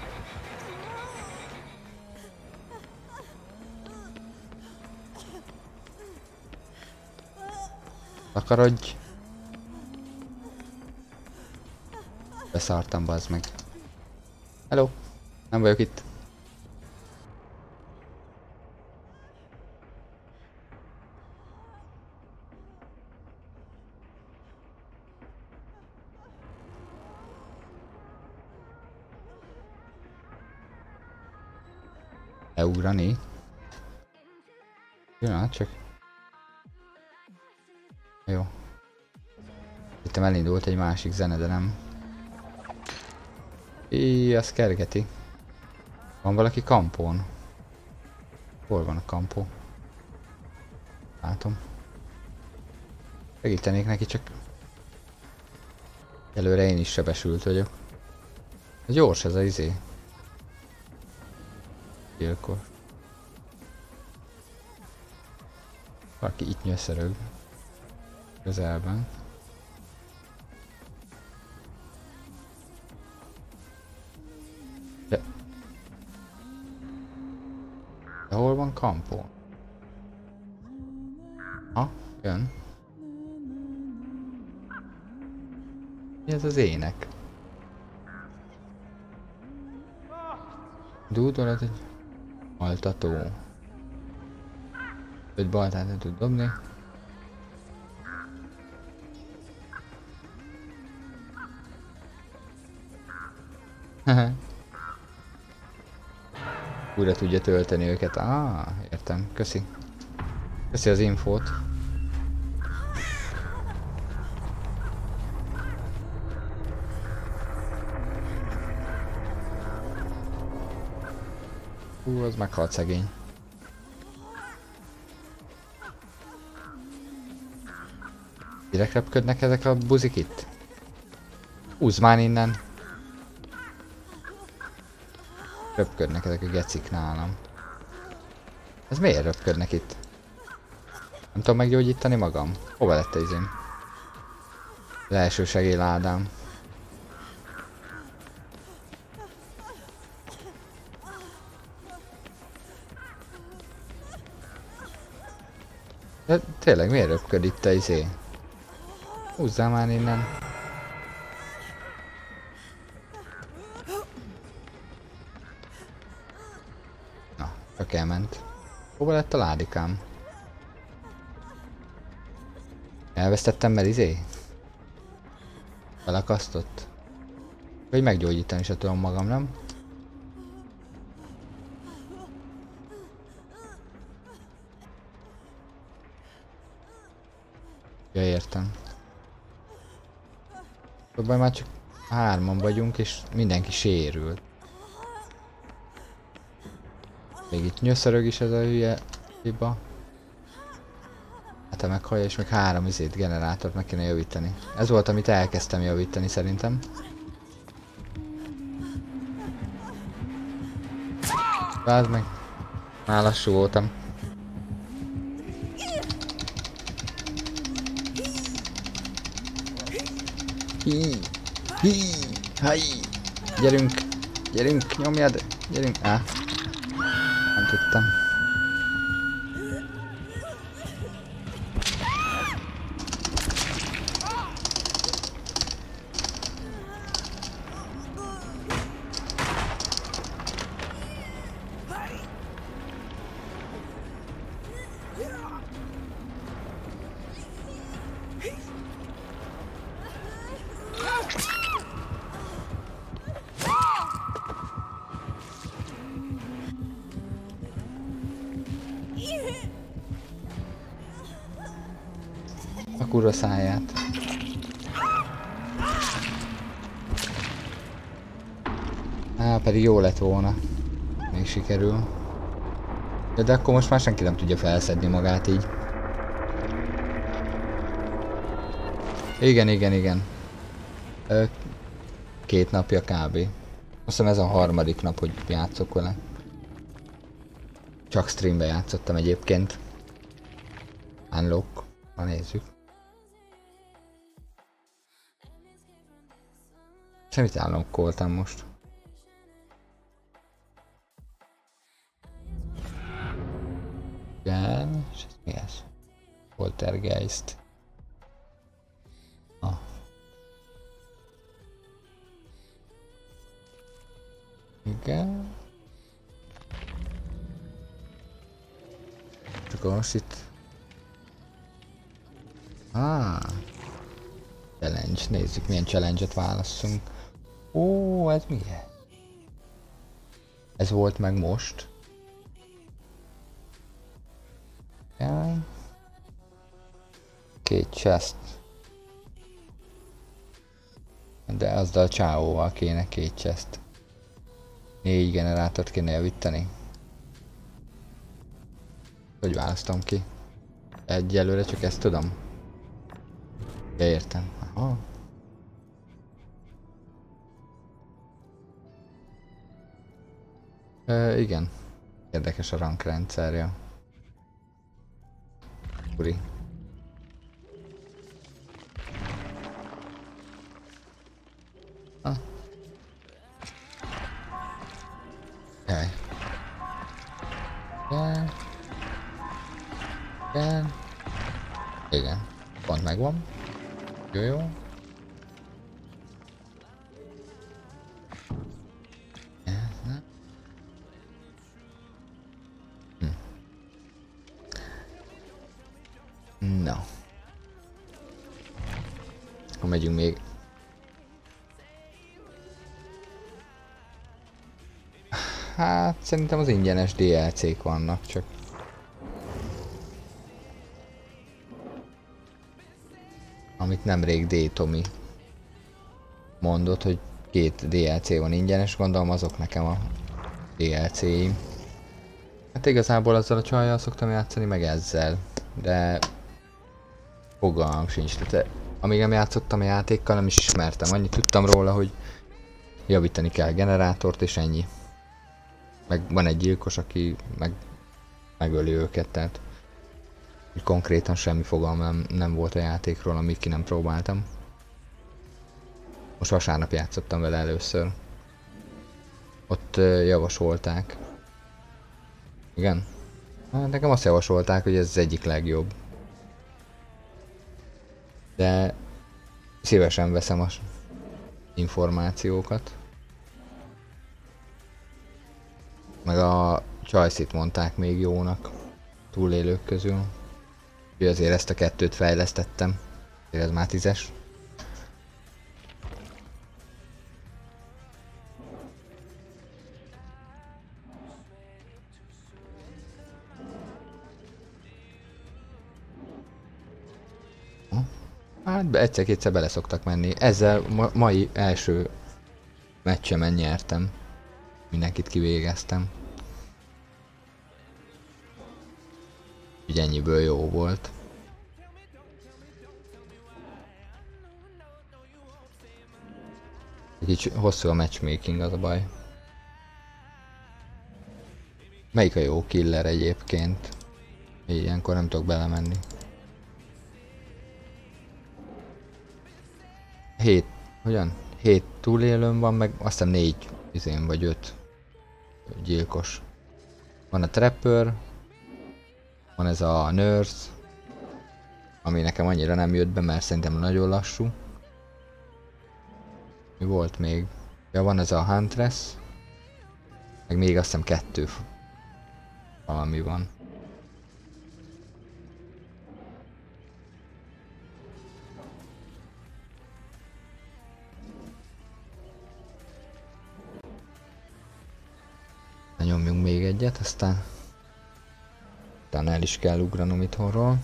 A: Akarodj! Beszartam, bazd meg. Hello! Nem vagyok itt. Leugrani? Pillanat csak. Jó. Itt elindult egy másik zene, de nem. Az kergeti. Van valaki kampón? Hol van a kampó? Látom. Segítenék neki, csak előre én is sebesült vagyok. Gyors ez a izé. Gyilkos. Valaki itt nyöszörög. Közelben. De hol van kampó? Jön. Mi ez az ének? Dúdolat egy altató. 5 baltát nem tud dobni. Újra tudja tölteni őket. Értem. Köszi. Köszi az infót. Az meghalt szegény. Direkt repködnek ezek a buzik itt? Húzd már innen! Röpködnek ezek a gecik nálam. Ez miért röpködnek itt? Nem tudom meggyógyítani magam? Hova lett az izém? Az első segélyládám. De tényleg miért röpköd itt a izé? Húzzál már innen. Na, csak elment. Hova lett a ládikám? Elvesztettem, mert izé? Belakasztott? Vagy meggyógyítani se tudom magam, nem? Ja, értem. Szóval már csak 3-an vagyunk, és mindenki sérült. Még itt nyöszörög is ez a hülye hiba. Hát ha meghallja, és még 3 generátort meg kéne javítani. Ez volt, amit elkezdtem javítani szerintem. Várd meg. Már lassú voltam. Haj! Gyerünk! Gyerünk! Nyomjad! Gyerünk! Nem tudtam. A kurva száját. Pedig jó lett volna. Még sikerül. De akkor most már senki nem tudja felszedni magát így. Igen. 2 napja kb. Azt hiszem ez a 3. nap, hogy játszok vele. Csak streambe játszottam egyébként. Unlock. Na nézzük. Semmit unlockoltam most. Igen, és ez mi ez? Poltergeist. Ah. Igen. Csak most itt... Challenge, nézzük milyen challenge-et válasszunk. Ó, ez mi? Ez volt meg most. Ja. 2 chest. De azzal a csávóval kéne 2 chest. 4 generátort kéne javítani. Hogy választom ki? Egyelőre csak ezt tudom. Ja, értem. Aha. Igen. Érdekes a rankrendszerje. Uri. Jaj. Igen. Pont megvan. Jó. No. Akkor megyünk még. Hát szerintem az ingyenes DLC-k vannak csak. Amit nemrég D-Tomi mondott, hogy 2 DLC van ingyenes, gondolom azok nekem a DLC-im. Hát igazából azzal a csajjal szoktam játszani, meg ezzel, de fogalmam sincs. Tehát amíg nem játszottam a játékkal, nem is ismertem. Annyit tudtam róla, hogy javítani kell generátort és ennyi. Meg van egy gyilkos, aki megöli őket, tehát konkrétan semmi fogalmam nem volt a játékról, amit ki nem próbáltam. Most vasárnap játszottam vele először. Ott javasolták. Igen? Hát nekem azt javasolták, hogy ez az egyik legjobb. De szívesen veszem az információkat. Meg a Choice-it mondták még jónak túlélők közül. Úgyhogy azért ezt a kettőt fejlesztettem. Ez már 10-es. Hát egyszer-kétszer bele szoktak menni. Ezzel mai első meccsemen nyertem. Mindenkit kivégeztem. Úgy ennyiből jó volt. Kicsit hosszú a matchmaking, az a baj. Melyik a jó killer egyébként? Ilyenkor nem tudok belemenni. 7 túlélőm van, meg azt hiszem 4 izén vagy 5 gyilkos. Van a Trapper, van ez a Nurse, ami nekem annyira nem jött be, mert szerintem nagyon lassú. Mi volt még? Ja, van ez a Huntress, meg még azt hiszem 2 valami van. Nyomjunk még egyet, aztán el is kell ugranom itthonról.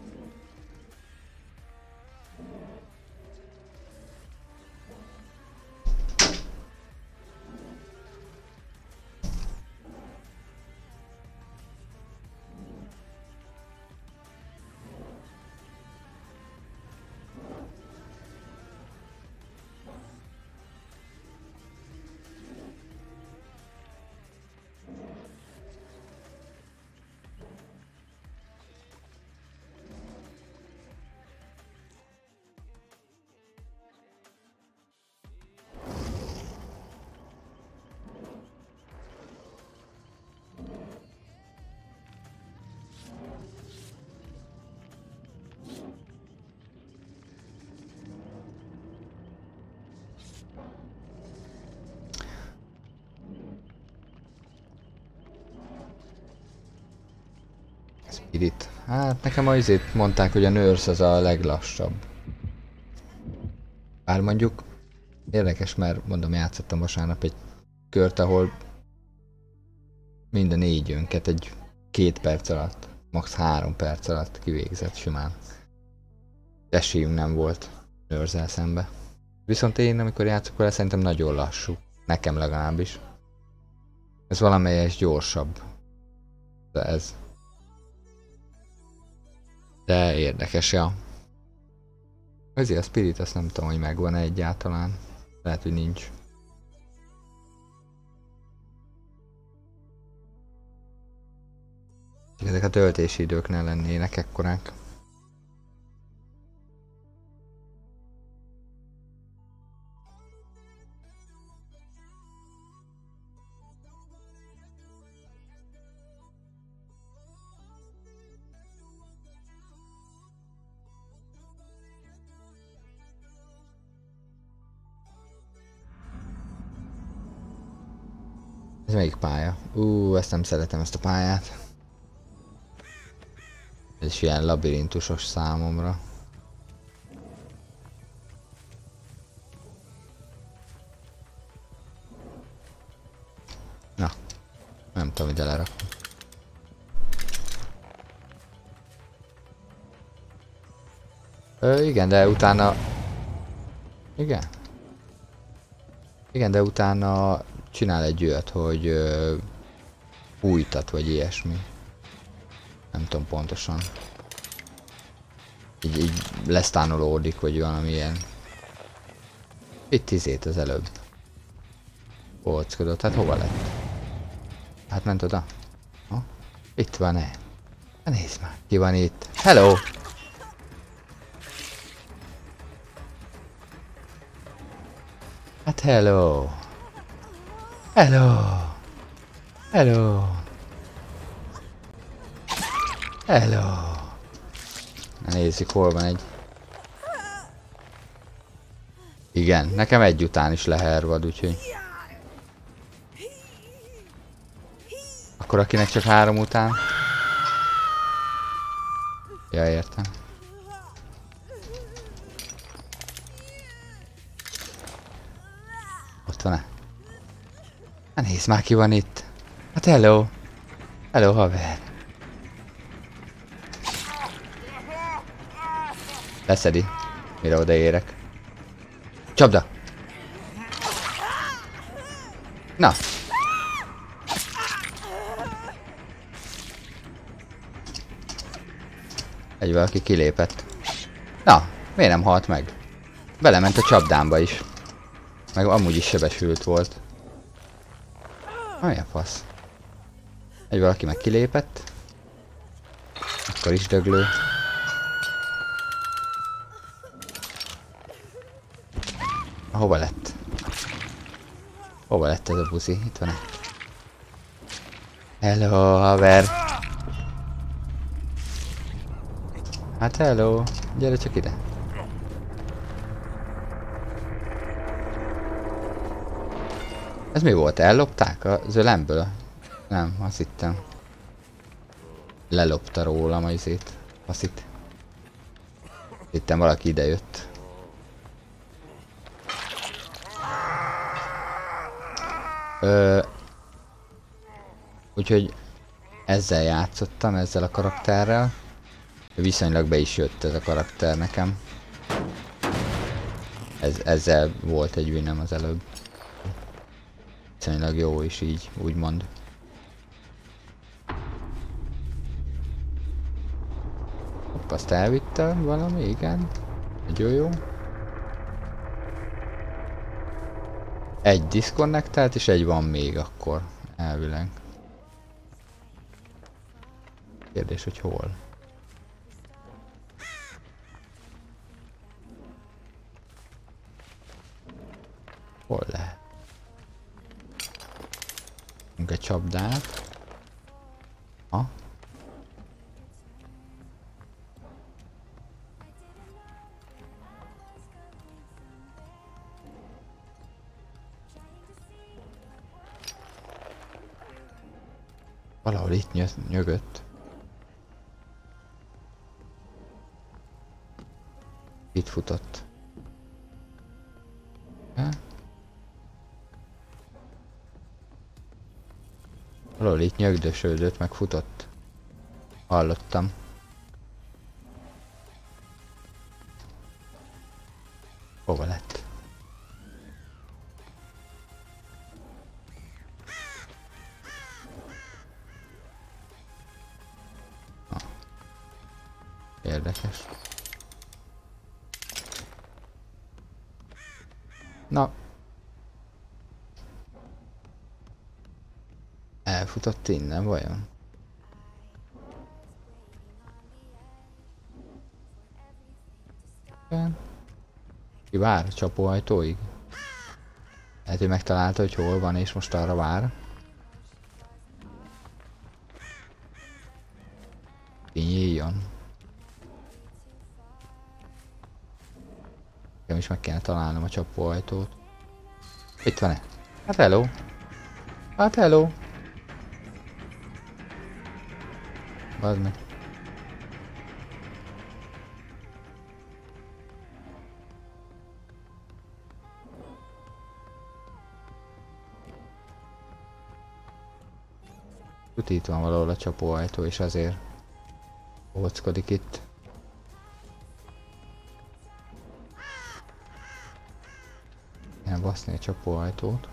A: Spirit. Hát nekem azért mondták, hogy a Nurse az a leglassabb. Bár mondjuk érdekes, mert mondom, játszottam vasárnap egy kört, ahol minden 4 önket egy 2 perc alatt, max 3 perc alatt kivégzett simán. Esélyünk nem volt Nurse-zel szembe. Viszont én, amikor játszok vele, szerintem nagyon lassú. Nekem legalábbis. Ez valamelyes gyorsabb. De ez. De érdekes, ja. Ezért a Spirit, azt nem tudom, hogy megvan-e egyáltalán. Lehet, hogy nincs. Ezek a töltési idők ne lennének ekkorák. Ez melyik pálya? Ezt nem szeretem, ezt a pályát. Ez is ilyen labirintusos számomra. Na, nem tudom, ide lerakom. Igen, de utána... Igen? Igen, de utána csinál egy olyat, hogy újtat vagy ilyesmi. Nem tudom pontosan. Így lesztánolódik, vagy valami ilyen. Itt 10 az előbb. Polckodott, hát hova lett? Hát ment oda? Ha? Itt van-e? Nézd már, ki van itt? Hello! Hát hello! Hello! Hello! Hello! Na nézzük, hol van egy. Igen, nekem egy után is lehervad, úgyhogy... Akkor akinek csak 3 után... Ja, értem. Ott van-e? Hát nézd már, ki van itt. Hát hello. Hello, haver. Leszedi, mire odaérek. Csapda! Na! Egy valaki kilépett. Na, miért nem halt meg? Belement a csapdámba is. Meg amúgy is sebesült volt. Milyen fasz. Egy valaki meg kilépett. Akkor is döglő. Hova lett? Hova lett ez a buzi? Itt van-e? Hello, haver! Hát hello! Gyere csak ide! Ez mi volt? Ellopták az ölemből? Nem, azt hittem. Lelopta rólam az izét. Azt hittem valaki idejött. Úgyhogy ezzel játszottam, ezzel a karakterrel. Viszonylag be is jött ez a karakter nekem. Ezzel volt egy winnem az előbb. Viszonylag jó is így, úgymond. Hopp, azt elvitte valami, igen. Nagyon jó. Egy disconnectált és egy van még akkor, elvileg. Kérdés, hogy hol? Hol lehet? Egy csapdát. Ha? Valahol itt nyögött. Itt futott. Ha? Valahol itt nyögdösödött, meg futott. Hallottam. Hova lett? Érdekes. Na. Elfutott innen, vajon? Ki vár a csapóajtóig? Lehet, hogy megtalálta, hogy hol van, és most arra vár. Kinyíljon. Nekem is meg kéne találnom a csapóajtót. Itt van-e? Hát hello! Hát hello! Bazd meg. Itt van valahol a csapóajtó, és azért óckodik itt. Kéne baszni a csapóajtót.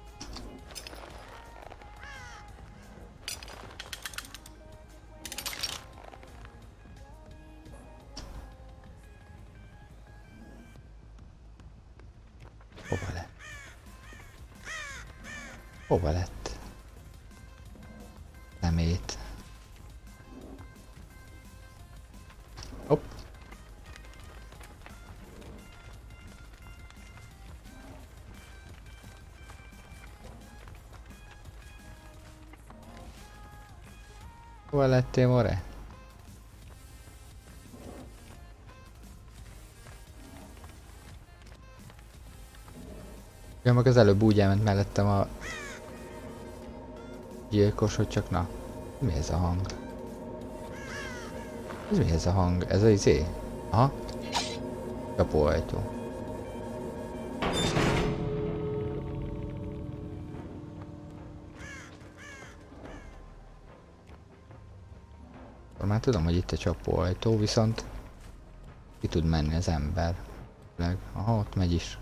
A: Hova lett? Hova lett? Szemét. Hopp. Hova lettél, more? Ja, meg az előbb úgy elment mellettem a gyilkos, hogy csak na. Mi ez a hang? Ez mi ez a hang? Ez az izé? Aha. Csapóajtó. Már tudom, hogy itt a csapóajtó, viszont ki tud menni az ember. Aha, ott megy is.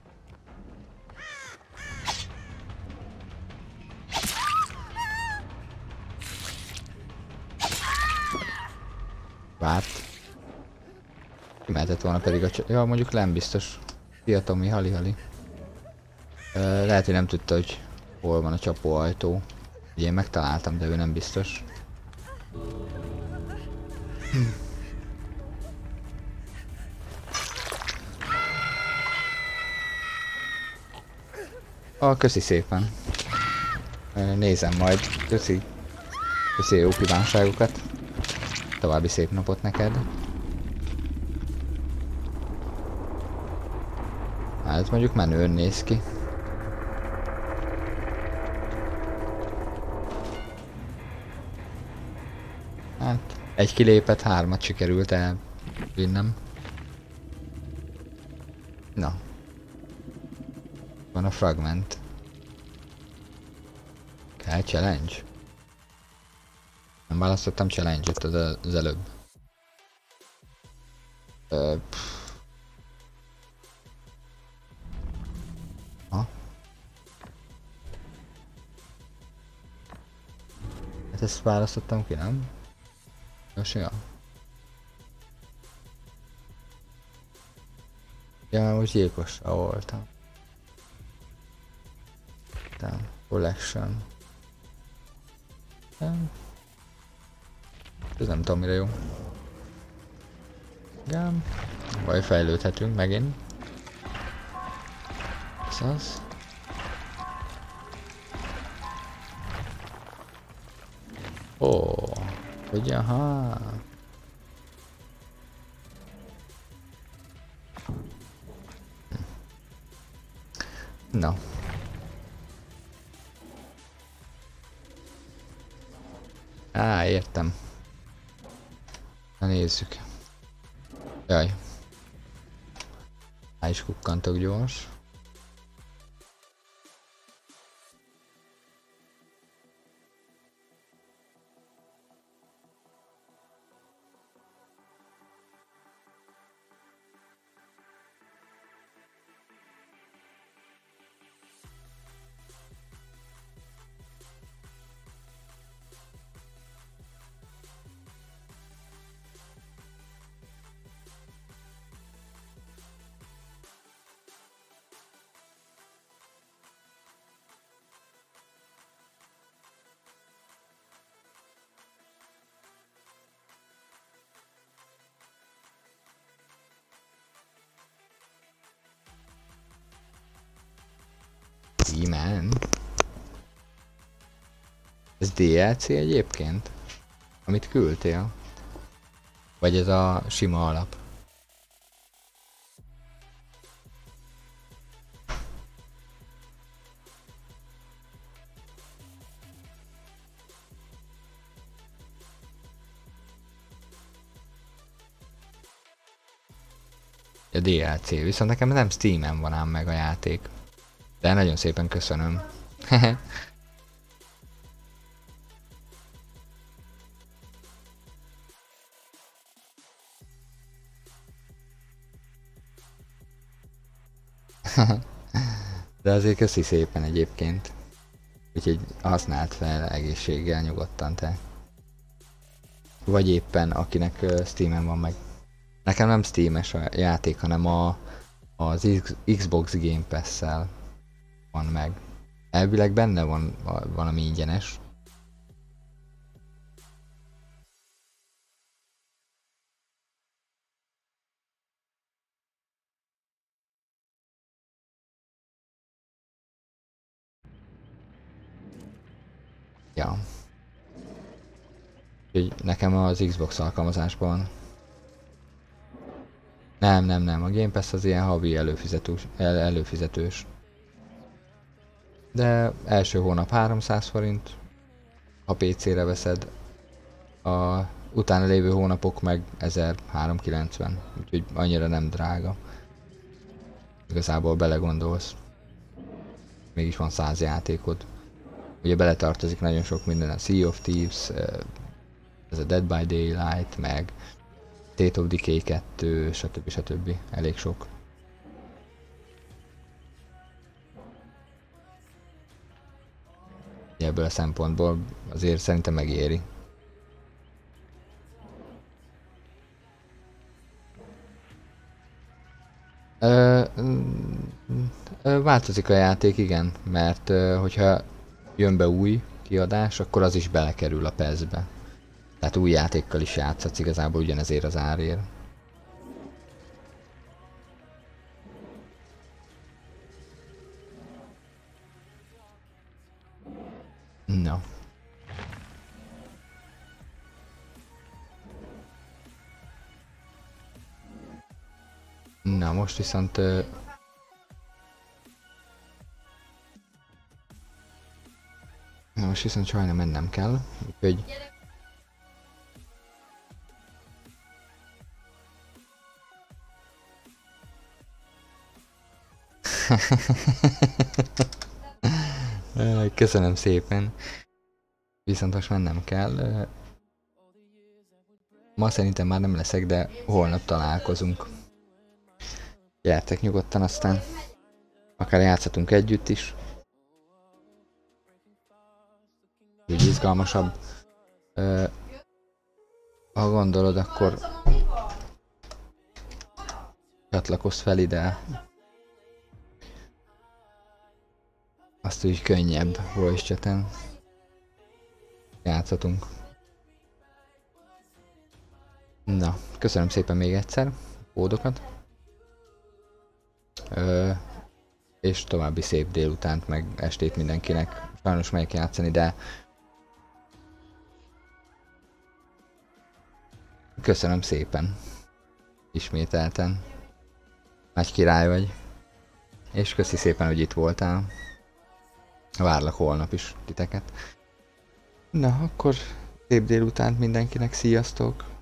A: Várt. Kimehetett volna pedig a ja, mondjuk nem biztos. Szia Tomi, hali-hali. Lehet, hogy nem tudta, hogy hol van a csapóajtó. Ugye én megtaláltam, de ő nem biztos. Köszi szépen. Nézem majd. Köszi. Köszi jó kívánságokat. További szép napot neked. Hát mondjuk menőn néz ki. Hát egy kilépett, 3-at sikerült elvinnem. Na. Van a fragment. Kell challenge? Nem választottam challenge-et az előbb. Ha? Hát ezt választottam ki, nem? Most ja. Ja, most gyilkosra voltam. Collection. Ez nem tudom mire jó. Igen. Vagy fejlődhetünk megint. Ez az. Ó, hogy aha. Na. Értem. Na nézzük. Jaj. Is kukkantok gyors. Man. Ez DLC egyébként? Amit küldtél? Vagy ez a sima alap? A DLC, viszont nekem nem Steamen van ám meg a játék. De nagyon szépen köszönöm. De azért köszi szépen egyébként. Úgyhogy használd fel egészséggel nyugodtan te. Vagy éppen akinek Steamen van meg. Nekem nem Steam-es a játék, hanem az Xbox Game Pass-szel van meg. Elvileg benne van valami ingyenes. Ja. Úgyhogy nekem az Xbox alkalmazásban. Nem, a Game Pass az ilyen havi előfizetős. De első hónap 300 forint, ha PC-re veszed, utána lévő hónapok meg 1390, úgyhogy annyira nem drága. Igazából belegondolsz. Mégis van 100 játékod. Ugye beletartozik nagyon sok minden, a Sea of Thieves, ez a Dead by Daylight, meg State of Decay 2, stb. Elég sok. Ebből a szempontból azért szerintem megéri. Változik a játék, igen, mert hogyha jön be új kiadás, akkor az is belekerül a PES-be. Tehát új játékkal is játszhatsz igazából ugyanezért az árért. No. Na most viszont sajna mennem kell, úgyhogy köszönöm szépen. Viszont most mennem kell. Ma szerintem már nem leszek, de holnap találkozunk. Gyertek nyugodtan, aztán akár játszhatunk együtt is. Úgy izgalmasabb. Ha gondolod, akkor csatlakozz fel ide. Azt úgy könnyebb voice chaten játszhatunk. Na, köszönöm szépen még egyszer a kódokat. És további szép délutánt, meg estét mindenkinek. Sajnos megyek játszani, de köszönöm szépen. Ismételten. Nagy király vagy. És köszi szépen, hogy itt voltál. Várlak holnap is titeket. Na, akkor szép délutánt mindenkinek, sziasztok!